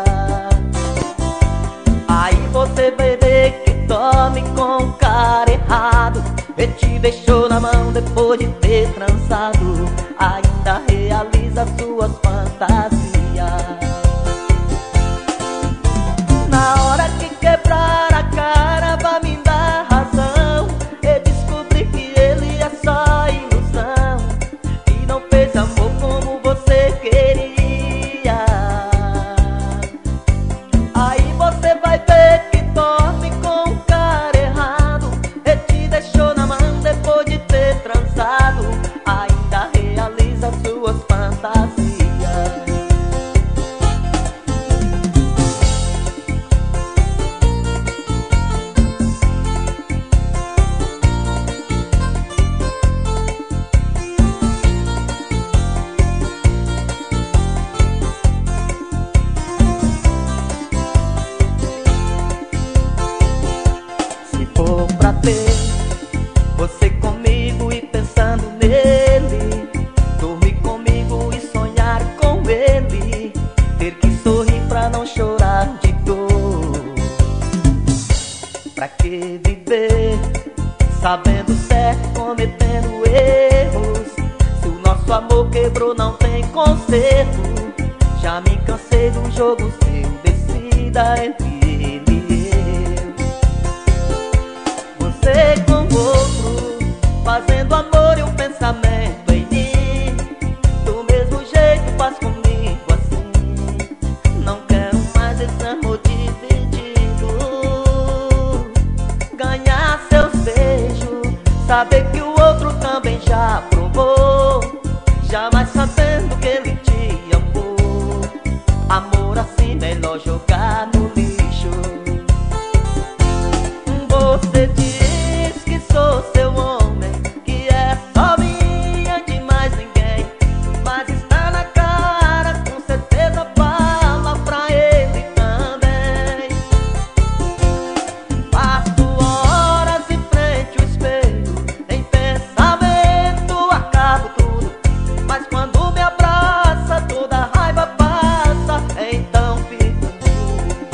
Aí você vai ver que dorme com o cara errado. Ele te deixou na mão depois de ter transado, ainda realiza suas fantasias. Na hora que quebrar a cara vai me dar razão, eu descobri que ele é só ilusão e não fez amor como você queria. Aí você vai ver que dorme com o cara errado. Ele te deixou na mão depois de ter transado, ainda realiza suas fantasias. Pra ter você comigo e pensando nele, dormir comigo e sonhar com ele, ter que sorrir pra não chorar de dor. Pra que viver sabendo certo, cometendo erros? Se o nosso amor quebrou não tem conserto. Já me cansei do jogo seu, decida entre ele e eu. Você com outro, fazendo amor e um pensamento em mim, do mesmo jeito faz comigo assim. Não quero mais esse amor dividido. Ganhar seus beijos, saber que o outro também já provou, jamais sabendo que ele te amou. Amor assim melhor jogar no lixo. Você diz que sou seu homem, que é só minha, de mais ninguém, mas está na cara, com certeza fala pra ele também. Passo horas em frente ao espelho, em pensamento acabo tudo, mas quando me abraça toda a raiva passa, então fico mudo.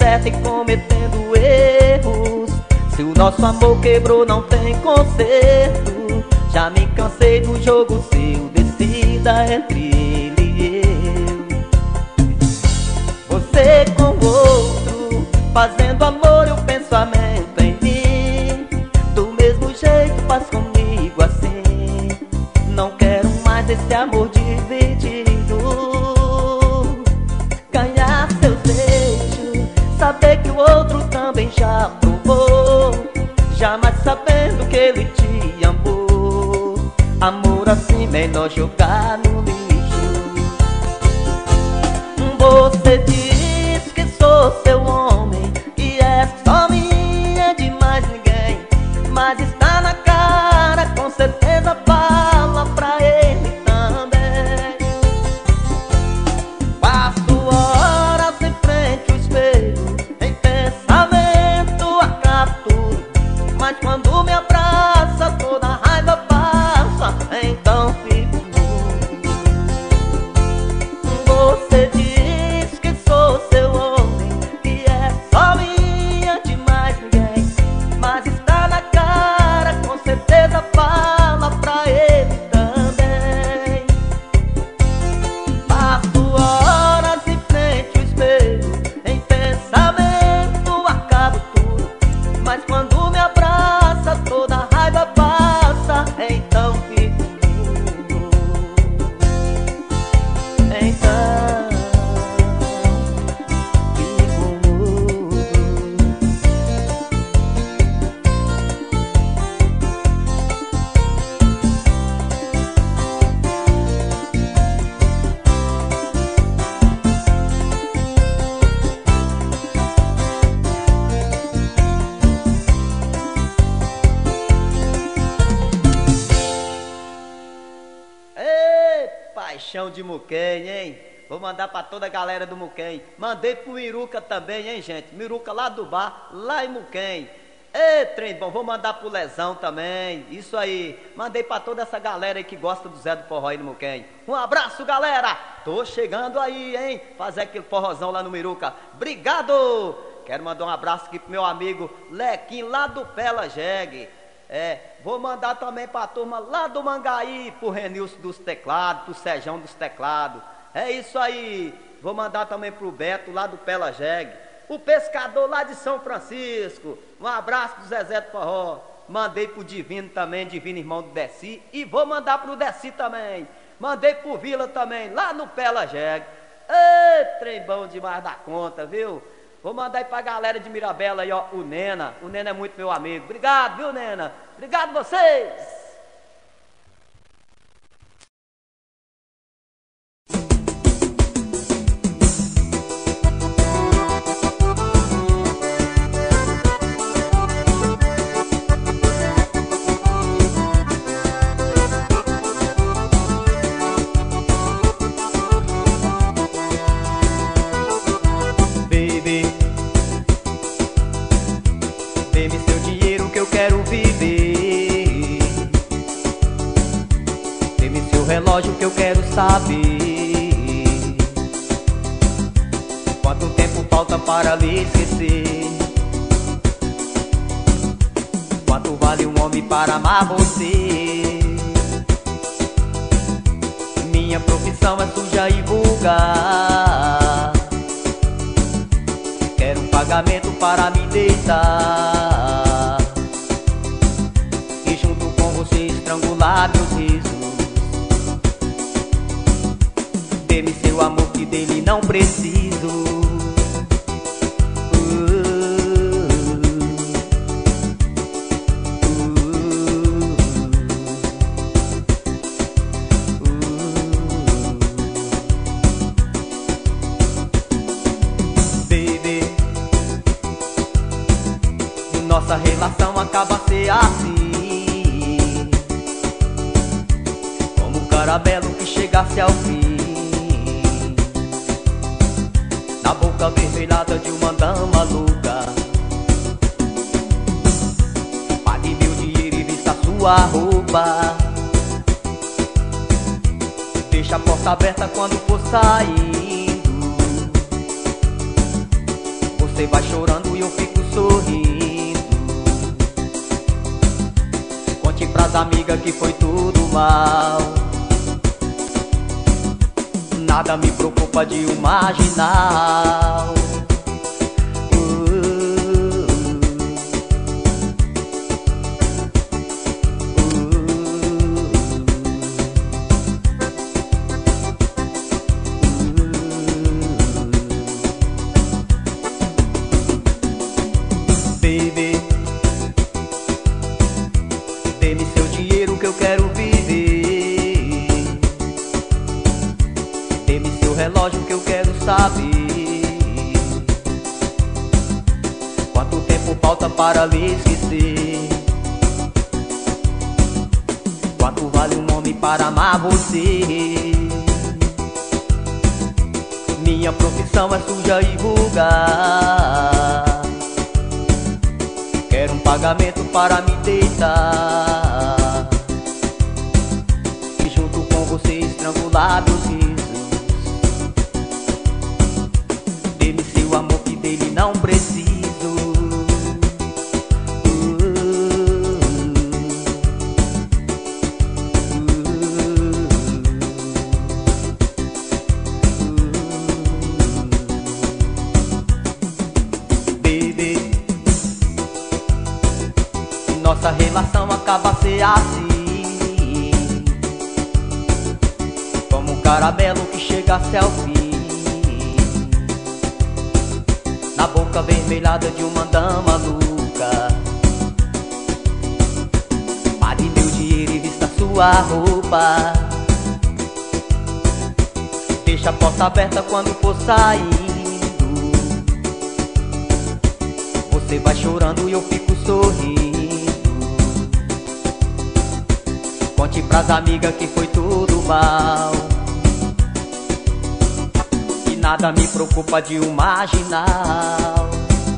certo e cometendo erros. Se o nosso amor quebrou, não tem conserto. Já me cansei do jogo seu, decida entre ele e eu. Você com o outro, fazendo amor e o pensamento em mim. Do mesmo jeito faz comigo assim. Não quero mais esse amor dividido. Ganhar seus beijos, saber que o outro também já provou, jamais sabendo que ele te amou. Amor assim, melhor jogar no lixo. Você diz que sou seu homem, que é só minha, de mais ninguém. Mas está na cara, com certeza fala pra ele também. Passo horas em frente ao espelho, em pensamento acaba tudo. Mas quando me abraça, toda a raiva passa, então fico mudo. Você diz que sou seu homem, que é só minha, de mais ninguém. Mas está na cara, com certeza fala pra ele também. Passo horas em frente ao espelho, em pensamento acabo tudo. Mas quando me abraça, toda a raiva passa, então fico mudo. Então fico mudo. Ei, paixão de Muquem, hein? Vou mandar pra toda a galera do Muquem. Mandei pro Miruca também, hein, gente? Miruca lá do bar, lá em Muquem. Ei, trem bom, vou mandar pro Lesão também. Isso aí. Mandei pra toda essa galera aí que gosta do Zé do Forró aí no Muquem. Um abraço, galera. Tô chegando aí, hein? Fazer aquele forrozão lá no Miruca. Obrigado. Quero mandar um abraço aqui pro meu amigo Lequinho lá do Pela Jegue. É, vou mandar também pra turma lá do Mangaí, pro Renilson dos teclados, pro Sejão dos teclados. É isso aí. Vou mandar também pro Beto lá do Pela Jegue, o pescador lá de São Francisco. Um abraço pro Zezé do Forró. Mandei pro Divino também, Divino irmão do Deci. E vou mandar pro Deci também. Mandei pro Vila também, lá no Pela Jegue. Ê, trem bom demais da conta, viu? Vou mandar aí pra galera de Mirabela aí, ó, o Nena. O Nena é muito meu amigo. Obrigado, viu, Nena? Obrigado vocês! Dê-me seu dinheiro que eu quero viver. Dê-me seu relógio que eu quero saber quanto tempo falta para lhe esquecer. Quanto vale um homem para amar você? Minha profissão é suja e vulgar. Quero um pagamento para me deitar e junto com você estrangular meus risos. Dê-me seu amor que dele não preciso. Nossa relação acaba a ser assim, como um caramelo que chegasse ao fim, na boca avermelhada de uma dama louca. Pague meu dinheiro e vista sua roupa. Deixa a porta aberta quando for saindo. Você Você vai chorando e eu fico sorrindo. Conte pras amigas que foi tudo mal. Nada me preocupa de um marginal. Baby, dê-me seu dinheiro que eu quero viver. Dê-me seu relógio que eu quero saber quanto tempo falta para lhe esquecer. Quanto vale um homem para amar você? Minha profissão é suja e vulgar. Quero um pagamento para me deitar e junto com você estrangular meus risos. Dê-me seu amor que dele não preciso. Nossa relação acaba a ser assim, como um caramelo que chegasse ao fim, na boca avermelhada de uma dama louca. Pague meu dinheiro e vista sua roupa. Deixa a porta aberta quando for saindo. Você vai chorando e eu fico sorrindo. Conte pras amigas que foi tudo mal. E nada me preocupa de um marginal.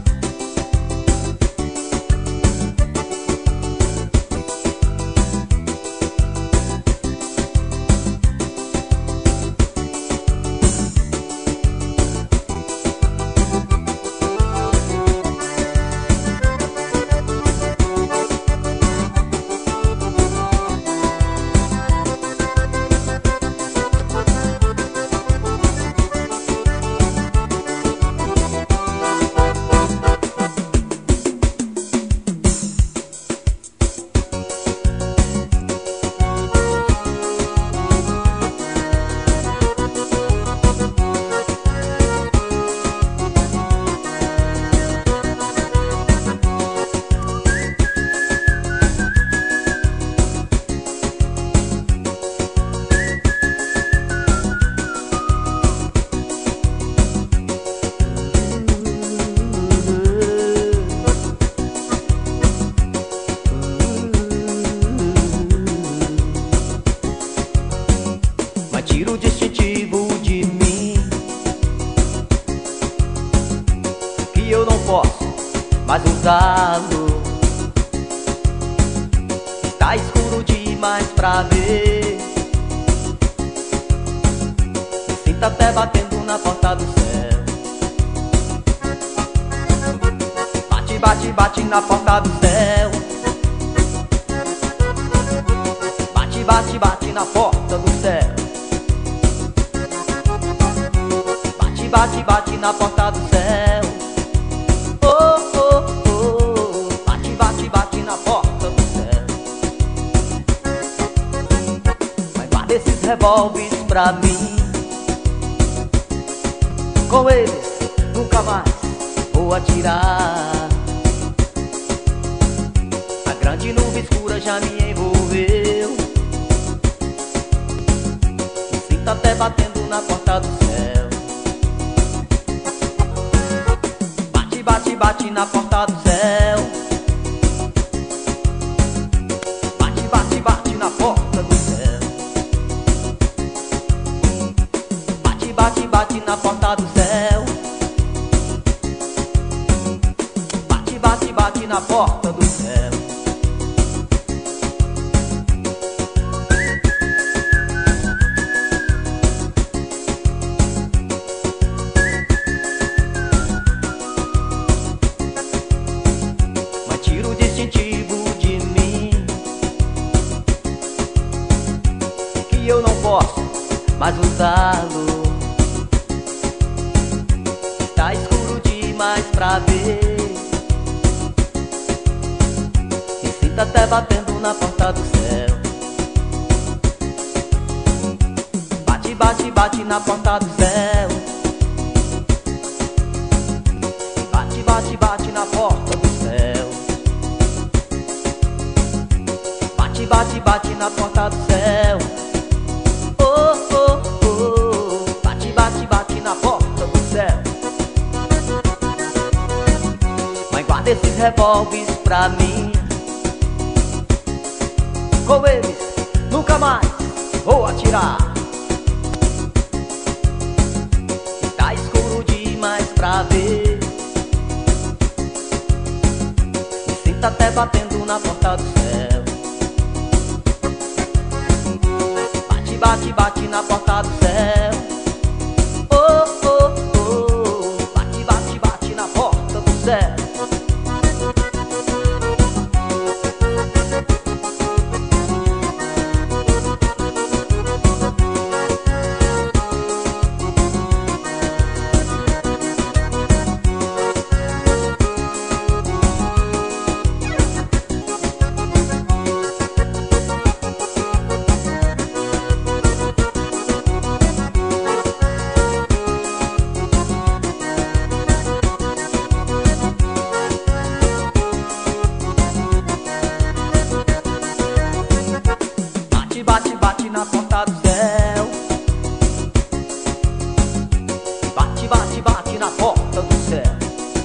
Tira o distintivo de mim, que eu não posso mais usá-lo. Está escuro demais pra ver. Me sinto até batendo na porta do céu. Bate, bate, bate na porta do céu. Bate, bate, bate na porta do céu. Bate, bate na porta do céu. Oh, oh, oh. Bate, bate, bate na porta do céu. Mas guarda esses revólveres pra mim. Com eles nunca mais vou atirar. A grande nuvem escura já me envolveu. Me sinto até batendo na porta do céu. Bate, bate na porta do céu. Bate, bate, bate na porta do céu. Bate, bate, bate na porta do céu. Bate, bate, bate na porta do céu. mais usá-lo. Está escuro demais pra ver, e sinta até batendo na porta do céu. Bate, bate, bate na porta do céu. Bate, bate, bate na porta do céu. Bate, bate, bate na porta do céu. Oh, oh, oh. Bate, bate, bate na porta do céu. Mas guarda esses revólveres pra mim. Com eles nunca mais vou atirar. Está escuro demais pra ver, e sinta até batendo na porta do céu. Bate, bate, bate na porta do céu. Oh, oh, oh. Bate, bate, bate na porta do céu. Bate, bate na porta do céu. Bate, bate, bate na porta do céu.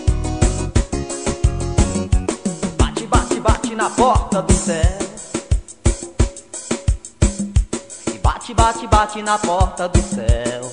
Bate, bate, bate na porta do céu. E bate, bate, bate na porta do céu.